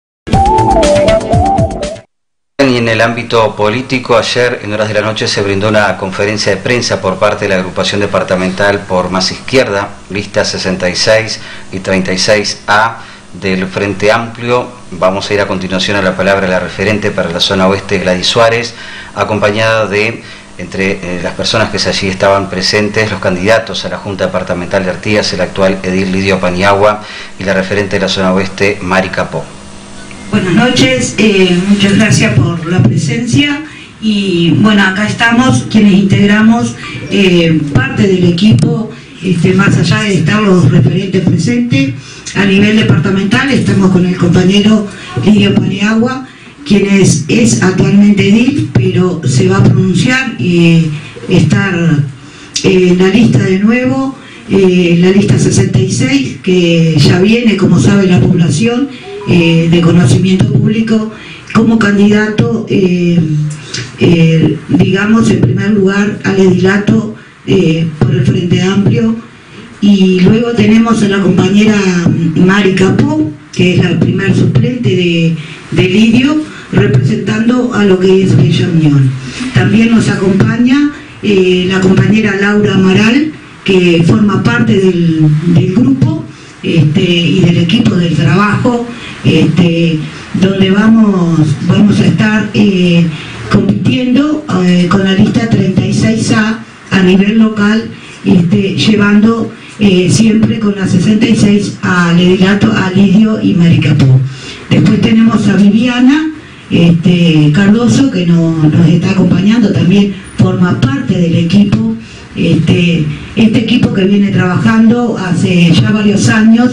Y en el ámbito político, ayer en horas de la noche se brindó una conferencia de prensa por parte de la agrupación departamental por Más Izquierda, lista sesenta y seis y treinta y seis A del Frente Amplio. Vamos a ir a continuación a la palabra la referente para la zona oeste, Gladys Suárez, acompañada de, entre eh, las personas que allí estaban presentes, los candidatos a la Junta Departamental de Artigas, el actual edil Lidio Paniagua y la referente de la zona oeste, Mari Capó. Buenas noches, eh, muchas gracias por la presencia y bueno, acá estamos quienes integramos eh, parte del equipo, este, más allá de estar los referentes presentes. A nivel departamental estamos con el compañero Lidio Paniagua, quien es, es actualmente edil, pero se va a pronunciar y eh, estar eh, en la lista de nuevo, eh, la lista sesenta y seis, que ya viene, como sabe la población, eh, de conocimiento público, como candidato, eh, eh, digamos, en primer lugar al edilato eh, por el Frente Amplio. Y luego tenemos a la compañera Mari Capó, que es la primer suplente de, de Lidio, representando a lo que es Bella Unión. También nos acompaña eh, la compañera Laura Amaral, que forma parte del, del grupo este, y del equipo del trabajo, este, donde vamos, vamos a estar eh, compitiendo eh, con la lista treinta y seis A a nivel local, este, llevando Eh, siempre con la sesenta y seis al edilato, a Lidio y Mari Capó. Después tenemos a Viviana este, Cardoso, que no, nos está acompañando, también forma parte del equipo, este, este equipo que viene trabajando hace ya varios años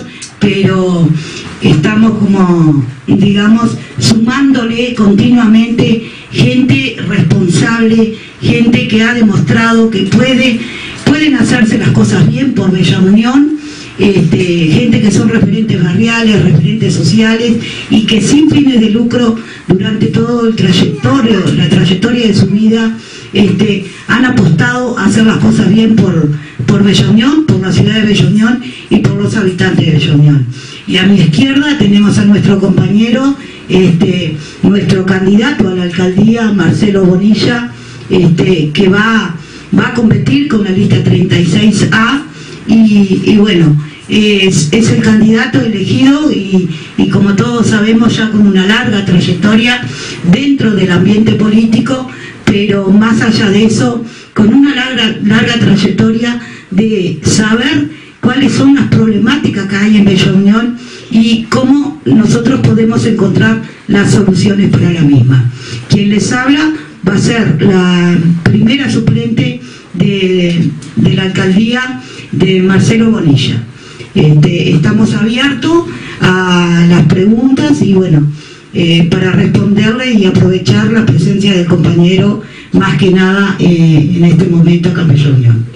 pero estamos como, digamos, sumándole continuamente gente responsable, gente que ha demostrado que puede, pueden hacerse las cosas bien por Bella Unión, este, gente que son referentes barriales, referentes sociales y que sin fines de lucro durante todo el trayectorio, la trayectoria de su vida este, han apostado a hacer las cosas bien por, por Bella Unión, por la ciudad de Bella Unión y por los habitantes de Bella Unión. Y a mi izquierda tenemos a nuestro compañero, este, nuestro candidato a la alcaldía, Marcelo Bonilla, este, que va, va a competir con la lista treinta y seis A y, y bueno, es, es el candidato elegido y, y como todos sabemos ya con una larga trayectoria dentro del ambiente político, pero más allá de eso, con una larga, larga trayectoria de saber cuáles son las problemáticas que hay en Bella Unión y cómo nosotros podemos encontrar las soluciones para la misma. Quien les habla va a ser la primera suplente de, de la alcaldía de Marcelo Bonilla. Este, estamos abiertos a las preguntas y bueno, eh, para responderle y aprovechar la presencia del compañero más que nada eh, en este momento acá en Bella Unión.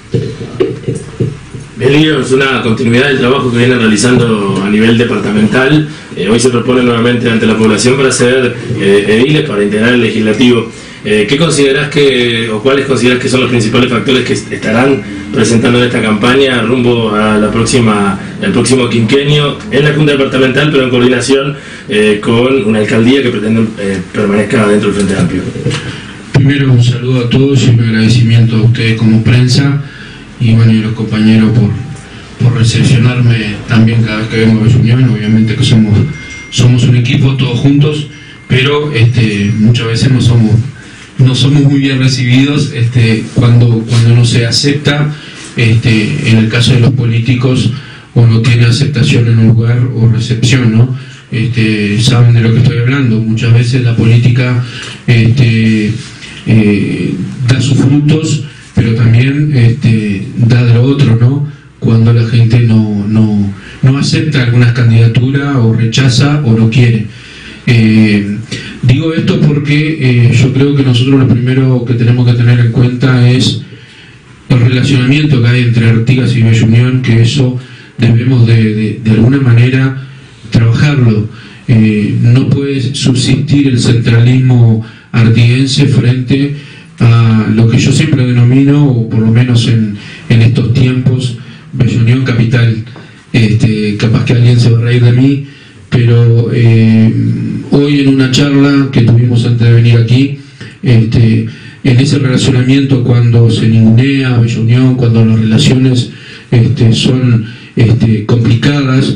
Belio es una continuidad del trabajo que viene realizando a nivel departamental. Eh, hoy se propone nuevamente ante la población para ser eh, ediles, para integrar el legislativo. Eh, ¿Qué considerás que, o cuáles consideras que son los principales factores que estarán presentando en esta campaña rumbo a la próxima, el próximo quinquenio en la Junta Departamental, pero en coordinación eh, con una alcaldía que pretende eh, permanezca dentro del Frente Amplio? Primero un saludo a todos y un agradecimiento a ustedes como prensa y bueno, y a los compañeros por, por recepcionarme también cada vez que vengo a Bella Unión. Obviamente que somos, somos un equipo todos juntos, pero este, muchas veces no somos, no somos muy bien recibidos este, cuando, cuando no se acepta, este, en el caso de los políticos, o no tiene aceptación en un lugar o recepción, ¿no? Este, saben de lo que estoy hablando. Muchas veces la política este, eh, da sus frutos, pero también este, da de lo otro, ¿no? Cuando la gente no, no, no acepta algunas candidaturas o rechaza o no quiere. Eh, digo esto porque eh, yo creo que nosotros lo primero que tenemos que tener en cuenta es el relacionamiento que hay entre Artigas y Bella Unión, que eso debemos de, de, de alguna manera trabajarlo. Eh, no puede subsistir el centralismo artiguense frente a lo que yo siempre denomino, o por lo menos en, en estos tiempos, Bella Unión capital. Este, capaz que alguien se va a reír de mí, pero eh, hoy en una charla que tuvimos antes de venir aquí, este, en ese relacionamiento cuando se ningunea Bella Unión, cuando las relaciones este, son este, complicadas,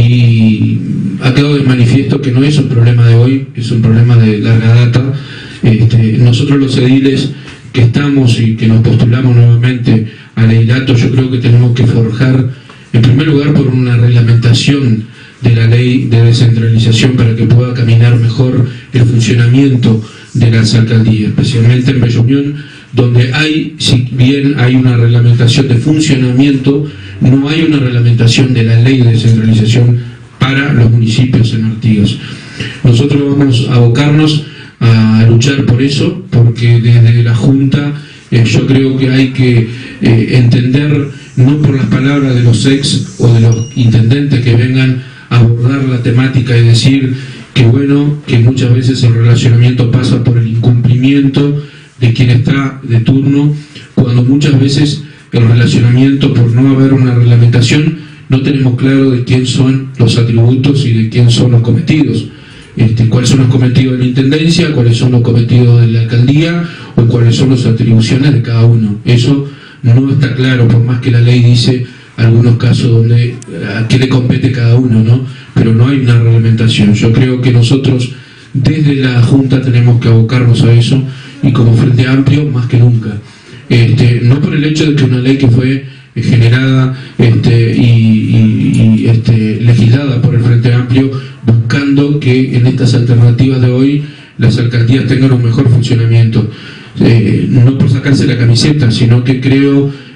y ha quedado de manifiesto que no es un problema de hoy, es un problema de larga data. Este, nosotros los ediles que estamos y que nos postulamos nuevamente al edilato, yo creo que tenemos que forjar, en primer lugar, por una reglamentación de la ley de descentralización para que pueda caminar mejor el funcionamiento de las alcaldías, especialmente en Bella Unión, donde hay, si bien hay una reglamentación de funcionamiento, no hay una reglamentación de la ley de descentralización para los municipios en Artigas. Nosotros vamos a abocarnos a luchar por eso, porque desde la Junta eh, yo creo que hay que eh, entender, no por las palabras de los ex o de los intendentes que vengan a abordar la temática y decir que bueno, que muchas veces el relacionamiento pasa por el incumplimiento de quien está de turno, cuando muchas veces el relacionamiento, por no haber una reglamentación, no tenemos claro de quién son los atributos y de quién son los cometidos. Este, cuáles son los cometidos de la intendencia, cuáles son los cometidos de la alcaldía o cuáles son las atribuciones de cada uno. Eso no está claro, por más que la ley dice algunos casos donde a qué le compete cada uno, ¿no? Pero no hay una reglamentación. Yo creo que nosotros desde la Junta tenemos que abocarnos a eso, y como Frente Amplio más que nunca. Este, no por el hecho de que una ley que fue generada este, y, y, y este, legislada por el Frente Amplio, buscando que en estas alternativas de hoy las alcaldías tengan un mejor funcionamiento, eh, no por sacarse la camiseta, sino que creo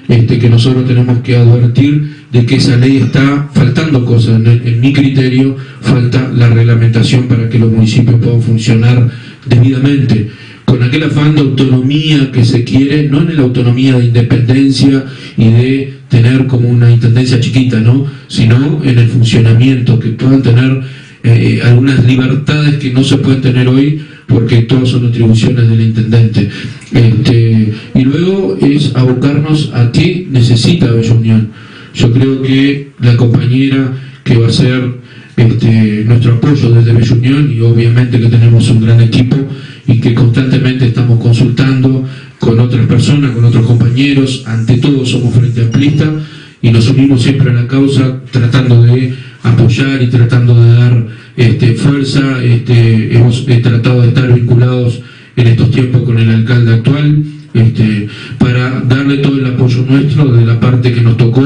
este, que nosotros tenemos que advertir de que esa ley está faltando cosas. En, en mi criterio falta la reglamentación para que los municipios puedan funcionar debidamente, con aquel afán de autonomía que se quiere, no en la autonomía de independencia y de tener como una intendencia chiquita, ¿no?, sino en el funcionamiento, que puedan tener eh, algunas libertades que no se pueden tener hoy porque todas son atribuciones del intendente. Este, y luego es abocarnos a qué necesita Bella Unión. Yo creo que la compañera que va a ser este, nuestro apoyo desde Bella Unión, y obviamente que tenemos un gran equipo y que constantemente estamos consultando con otras personas, con otros compañeros, ante todo somos Frente Amplista y nos unimos siempre a la causa tratando de apoyar y tratando de dar este, fuerza. Este, hemos eh, tratado de estar vinculados en estos tiempos con el alcalde actual, este, para darle todo el apoyo nuestro de la parte que nos tocó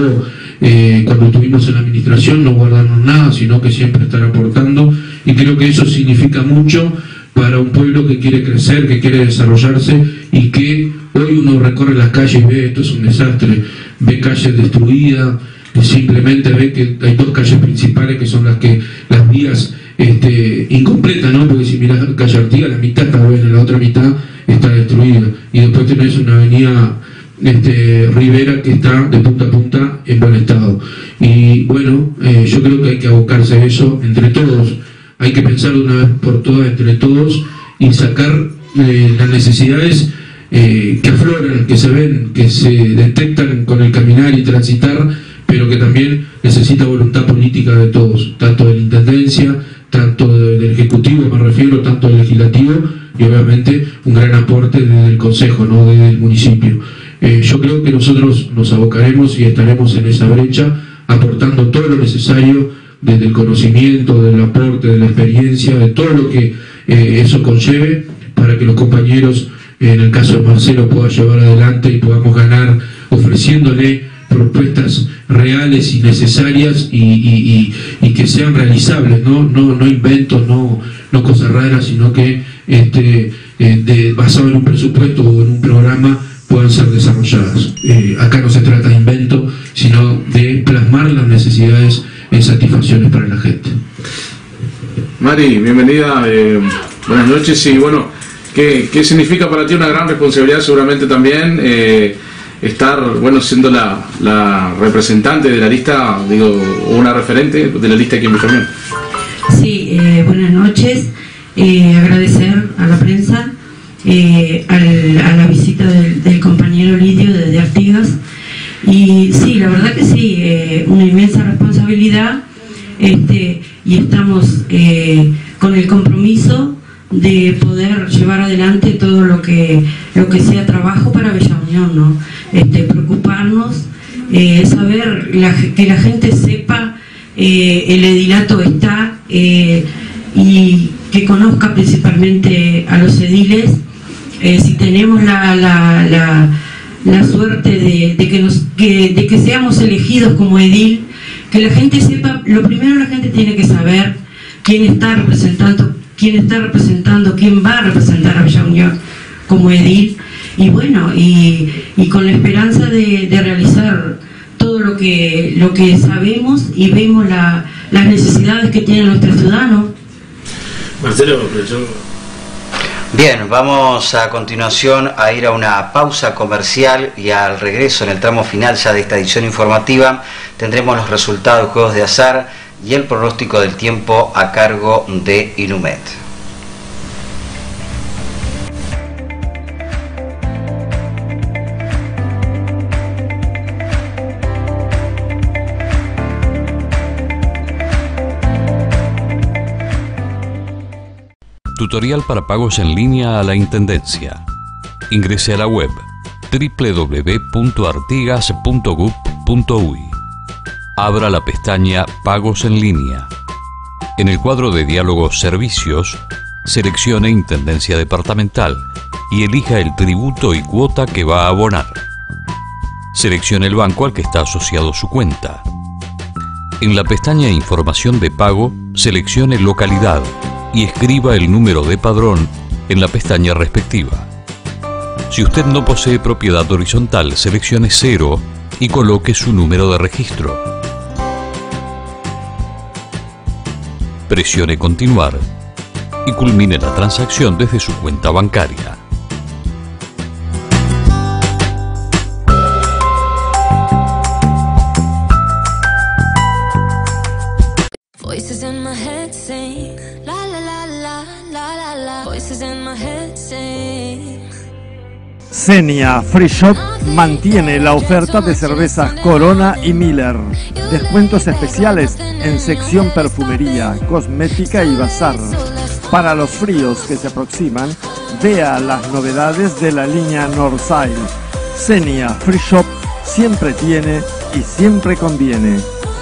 eh, cuando estuvimos en la administración, no guardarnos nada, sino que siempre estar aportando, y creo que eso significa mucho para un pueblo que quiere crecer, que quiere desarrollarse, y que hoy uno recorre las calles y ve, esto es un desastre, ve calles destruidas, simplemente ve que hay dos calles principales que son las que las vías este, incompletas, ¿no? Porque si miras calle Artigas, la mitad está buena, la otra mitad está destruida, y después tenés una avenida este, Rivera que está de punta a punta en buen estado. Y bueno, eh, yo creo que hay que abocarse a eso entre todos, hay que pensar de una vez por todas entre todos y sacar eh, las necesidades eh, que afloran, que se ven, que se detectan con el caminar y transitar, pero que también necesita voluntad política de todos, tanto de la Intendencia, tanto del Ejecutivo, me refiero, tanto del Legislativo, y obviamente un gran aporte desde el Consejo, ¿no?, desde el municipio. Eh, yo creo que nosotros nos abocaremos y estaremos en esa brecha, aportando todo lo necesario desde el conocimiento, del aporte, de la experiencia, de todo lo que eh, eso conlleve, para que los compañeros, en el caso de Marcelo, puedan llevar adelante y podamos ganar ofreciéndole propuestas reales y necesarias y, y, y, y que sean realizables, no, no, no inventos, no, no cosas raras, sino que este, eh, de, basado en un presupuesto o en un programa puedan ser desarrolladas. Eh, acá no se trata de invento, sino de plasmar las necesidades en satisfacciones para la gente. Mari, bienvenida, eh, buenas noches. Y bueno, ¿qué, ¿qué significa para ti? Una gran responsabilidad seguramente también eh, estar, bueno, siendo la, la representante de la lista, digo, o una referente de la lista aquí en Bella Unión. Sí, eh, buenas noches, eh, agradecer a la prensa, eh, al, a la visita del, del compañero Lidio desde Artigas. Y sí, la verdad que sí, eh, una inmensa responsabilidad, este, y estamos eh, con el compromiso de poder llevar adelante todo lo que lo que sea trabajo para Bella Unión, ¿no? Este, preocuparnos, eh, saber la, que la gente sepa eh, el edilato está eh, y que conozca principalmente a los ediles. Eh, si tenemos la, la, la la suerte de, de, que nos, que, de que seamos elegidos como edil, que la gente sepa, lo primero la gente tiene que saber quién está representando, quién está representando, quién va a representar a Bella Unión como edil, y bueno, y, y con la esperanza de, de realizar todo lo que, lo que sabemos y vemos la, las necesidades que tienen nuestros ciudadanos. Marcelo, profesor. Bien, vamos a continuación a ir a una pausa comercial, y al regreso, en el tramo final ya de esta edición informativa, tendremos los resultados de juegos de azar y el pronóstico del tiempo a cargo de Inumet. Tutorial para pagos en línea a la Intendencia. Ingrese a la web doble u doble u doble u punto artigas punto gov punto uy. Abra la pestaña Pagos en línea. En el cuadro de diálogo Servicios, seleccione Intendencia Departamental y elija el tributo y cuota que va a abonar. Seleccione el banco al que está asociado su cuenta. En la pestaña Información de pago, seleccione Localidad y escriba el número de padrón en la pestaña respectiva. Si usted no posee propiedad horizontal, seleccione cero y coloque su número de registro. Presione continuar y culmine la transacción desde su cuenta bancaria. Xenia Free Shop mantiene la oferta de cervezas Corona y Miller. Descuentos especiales en sección perfumería, cosmética y bazar. Para los fríos que se aproximan, vea las novedades de la línea Northside. Xenia Free Shop siempre tiene y siempre conviene.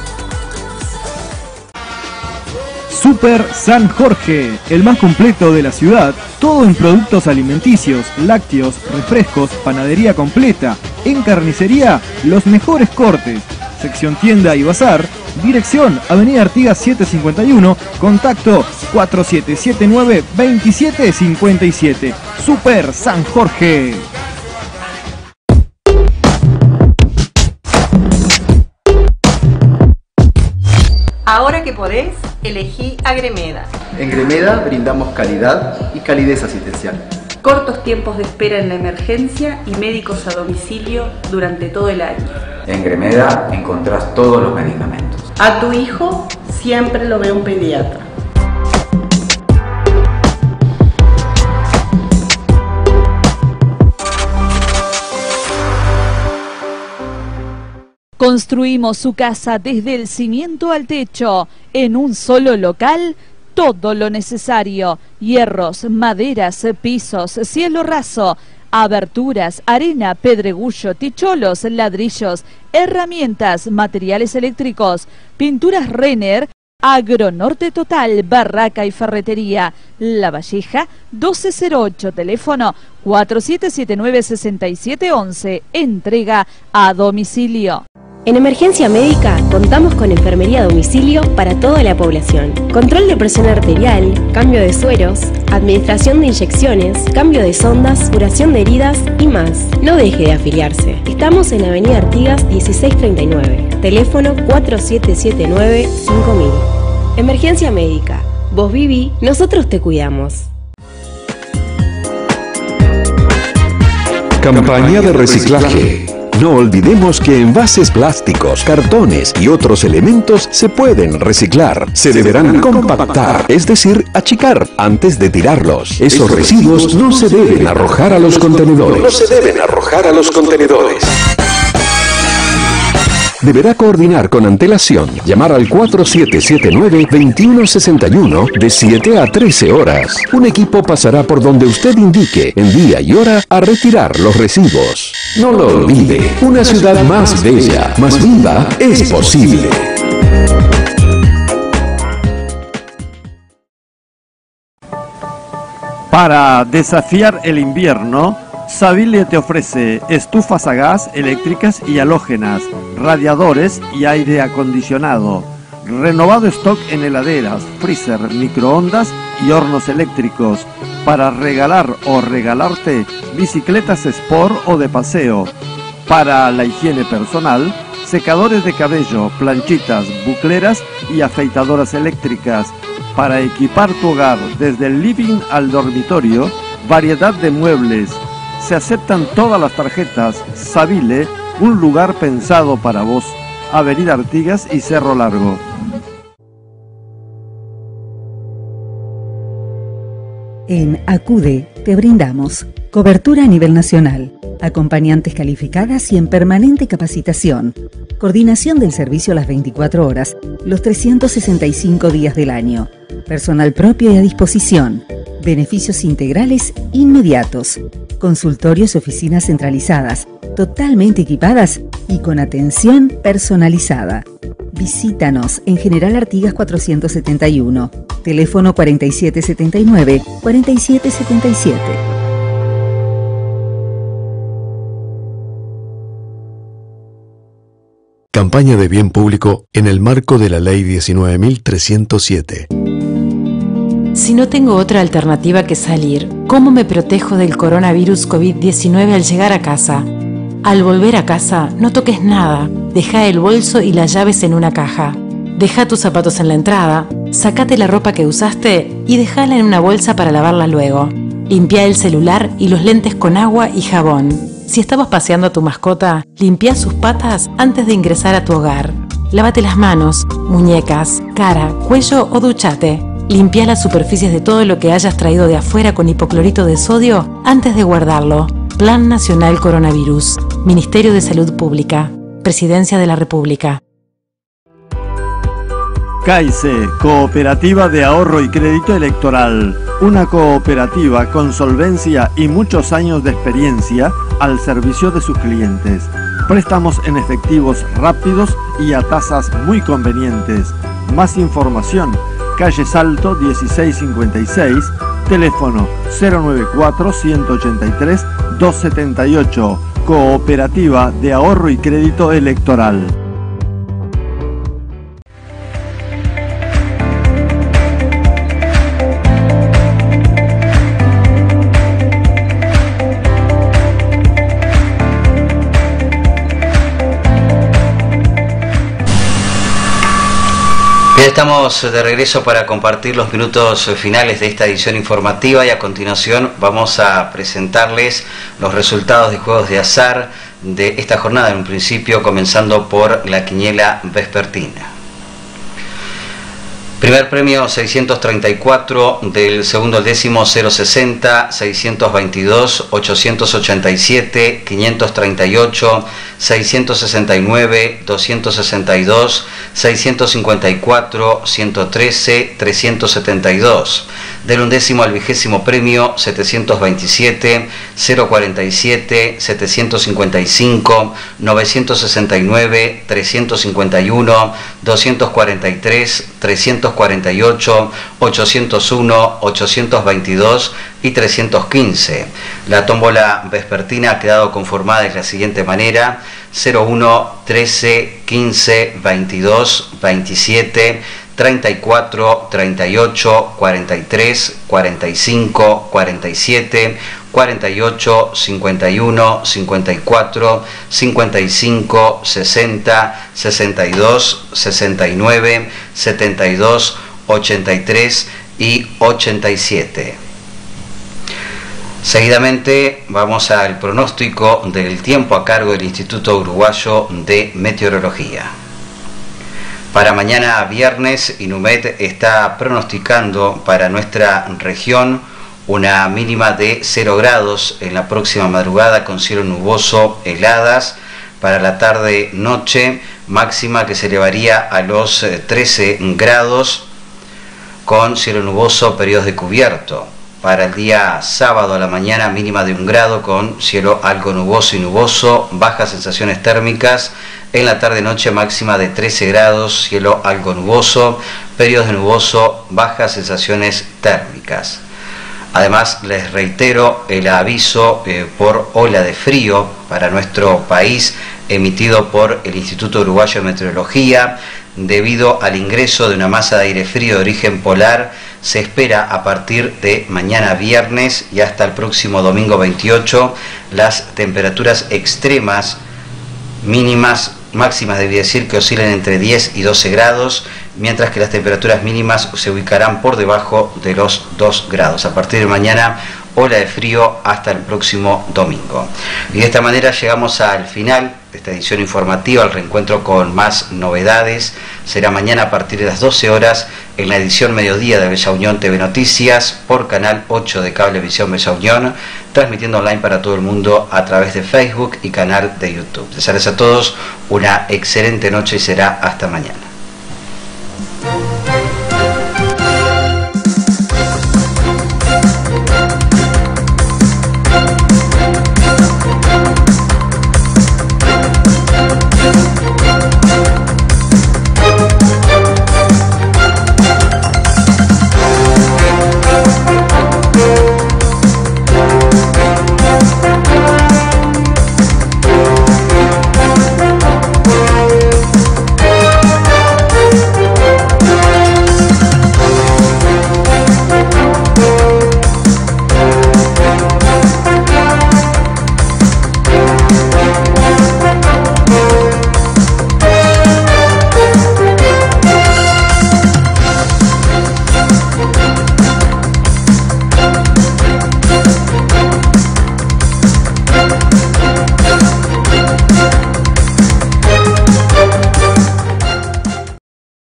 Super San Jorge, el más completo de la ciudad, todo en productos alimenticios, lácteos, refrescos, panadería completa, en carnicería, los mejores cortes, sección tienda y bazar, dirección Avenida Artigas setecientos cincuenta y uno, contacto cuatro siete siete nueve, dos siete cinco siete, Super San Jorge. Ahora que podés, elegí a Gremeda. En Gremeda brindamos calidad y calidez asistencial. Cortos tiempos de espera en la emergencia y médicos a domicilio durante todo el año. En Gremeda encontrás todos los medicamentos. A tu hijo siempre lo ve un pediatra. Construimos su casa desde el cimiento al techo, en un solo local, todo lo necesario: hierros, maderas, pisos, cielo raso, aberturas, arena, pedregullo, ticholos, ladrillos, herramientas, materiales eléctricos, pinturas Renner, Agronorte Total, barraca y ferretería. La Valleja doce cero ocho, teléfono cuatro siete siete nueve, seis siete uno, entrega a domicilio. En Emergencia Médica contamos con enfermería a domicilio para toda la población. Control de presión arterial, cambio de sueros, administración de inyecciones, cambio de sondas, curación de heridas y más. No deje de afiliarse. Estamos en Avenida Artigas dieciséis treinta y nueve. Teléfono cuatro siete siete nueve, cinco mil. Emergencia Médica. Vos viví, nosotros te cuidamos. Campaña de reciclaje. No olvidemos que envases plásticos, cartones y otros elementos se pueden reciclar. Se deberán compactar, es decir, achicar antes de tirarlos. Esos residuos no se deben arrojar a los contenedores. No se deben arrojar a los contenedores. Deberá coordinar con antelación, llamar al cuatro siete siete nueve, dos uno seis uno de siete a trece horas. Un equipo pasará por donde usted indique en día y hora a retirar los residuos. No lo olvide, una ciudad más bella, más viva, es posible. Para desafiar el invierno, Savile te ofrece estufas a gas, eléctricas y halógenas, radiadores y aire acondicionado, renovado stock en heladeras, freezer, microondas y hornos eléctricos, para regalar o regalarte bicicletas Sport o de paseo, para la higiene personal, secadores de cabello, planchitas, bucleras y afeitadoras eléctricas, para equipar tu hogar desde el living al dormitorio, variedad de muebles. Se aceptan todas las tarjetas. Savile, un lugar pensado para vos. Avenida Artigas y Cerro Largo. En Acude te brindamos cobertura a nivel nacional, acompañantes calificadas y en permanente capacitación, coordinación del servicio a las veinticuatro horas, los trescientos sesenta y cinco días del año, personal propio y a disposición, beneficios integrales inmediatos, consultorios y oficinas centralizadas, totalmente equipadas y con atención personalizada. Visítanos en General Artigas cuatrocientos setenta y uno, teléfono cuarenta y siete setenta y nueve, cuarenta y siete setenta y siete. Campaña de bien público en el marco de la Ley diecinueve mil trescientos siete. Si no tengo otra alternativa que salir, ¿cómo me protejo del coronavirus COVID diecinueve al llegar a casa? Al volver a casa, no toques nada. Deja el bolso y las llaves en una caja. Deja tus zapatos en la entrada, sacate la ropa que usaste y dejala en una bolsa para lavarla luego. Limpia el celular y los lentes con agua y jabón. Si estabas paseando a tu mascota, limpia sus patas antes de ingresar a tu hogar. Lávate las manos, muñecas, cara, cuello o duchate. Limpia las superficies de todo lo que hayas traído de afuera con hipoclorito de sodio antes de guardarlo. Plan Nacional Coronavirus. Ministerio de Salud Pública. Presidencia de la República. CAICE, Cooperativa de Ahorro y Crédito Electoral. Una cooperativa con solvencia y muchos años de experiencia al servicio de sus clientes. Préstamos en efectivos rápidos y a tasas muy convenientes. Más información, calle Salto dieciséis cincuenta y seis, teléfono cero nueve cuatro, ciento ochenta y tres, doscientos setenta y ocho, Cooperativa de Ahorro y Crédito Electoral. Ya estamos de regreso para compartir los minutos finales de esta edición informativa y a continuación vamos a presentarles los resultados de juegos de azar de esta jornada, en un principio comenzando por la quiniela vespertina. Primer premio seiscientos treinta y cuatro, del segundo al décimo cero sesenta, seiscientos veintidós, ochocientos ochenta y siete, quinientos treinta y ocho, seiscientos sesenta y nueve, doscientos sesenta y dos, seiscientos cincuenta y cuatro, ciento trece, trescientos setenta y dos. Del undécimo al vigésimo premio setecientos veintisiete, cero cuarenta y siete, setecientos cincuenta y cinco, novecientos sesenta y nueve, trescientos cincuenta y uno, doscientos cuarenta y tres, trescientos cuarenta y ocho, ochocientos uno, ochocientos veintidós y trescientos quince. La tómbola vespertina ha quedado conformada de la siguiente manera: cero uno, trece, quince, veintidós, veintisiete, treinta y cuatro, treinta y ocho, cuarenta y tres, cuarenta y cinco, cuarenta y siete, cuarenta y ocho, cincuenta y uno, cincuenta y cuatro, cincuenta y cinco, sesenta, sesenta y dos, sesenta y nueve, setenta y dos, ochenta y tres y ochenta y siete. Seguidamente vamos al pronóstico del tiempo a cargo del Instituto Uruguayo de Meteorología. Para mañana viernes, INUMED está pronosticando para nuestra región una mínima de cero grados en la próxima madrugada con cielo nuboso, heladas. Para la tarde-noche, máxima que se elevaría a los trece grados con cielo nuboso, periodos de cubierto. Para el día sábado a la mañana, mínima de un grado con cielo algo nuboso y nuboso, bajas sensaciones térmicas. En la tarde-noche, máxima de trece grados, cielo algo nuboso, periodos de nuboso, bajas sensaciones térmicas. Además, les reitero el aviso eh, por ola de frío para nuestro país, emitido por el Instituto Uruguayo de Meteorología. Debido al ingreso de una masa de aire frío de origen polar, se espera a partir de mañana viernes y hasta el próximo domingo veintiocho las temperaturas extremas mínimas, máximas debí decir, que oscilen entre diez y doce grados, mientras que las temperaturas mínimas se ubicarán por debajo de los dos grados. A partir de mañana, ola de frío hasta el próximo domingo. Y de esta manera llegamos al final de esta edición informativa. El reencuentro con más novedades será mañana a partir de las doce horas en la edición mediodía de Bella Unión T V Noticias por Canal ocho de Cablevisión Bella Unión, transmitiendo online para todo el mundo a través de Facebook y canal de YouTube. Desearles a todos una excelente noche y será hasta mañana.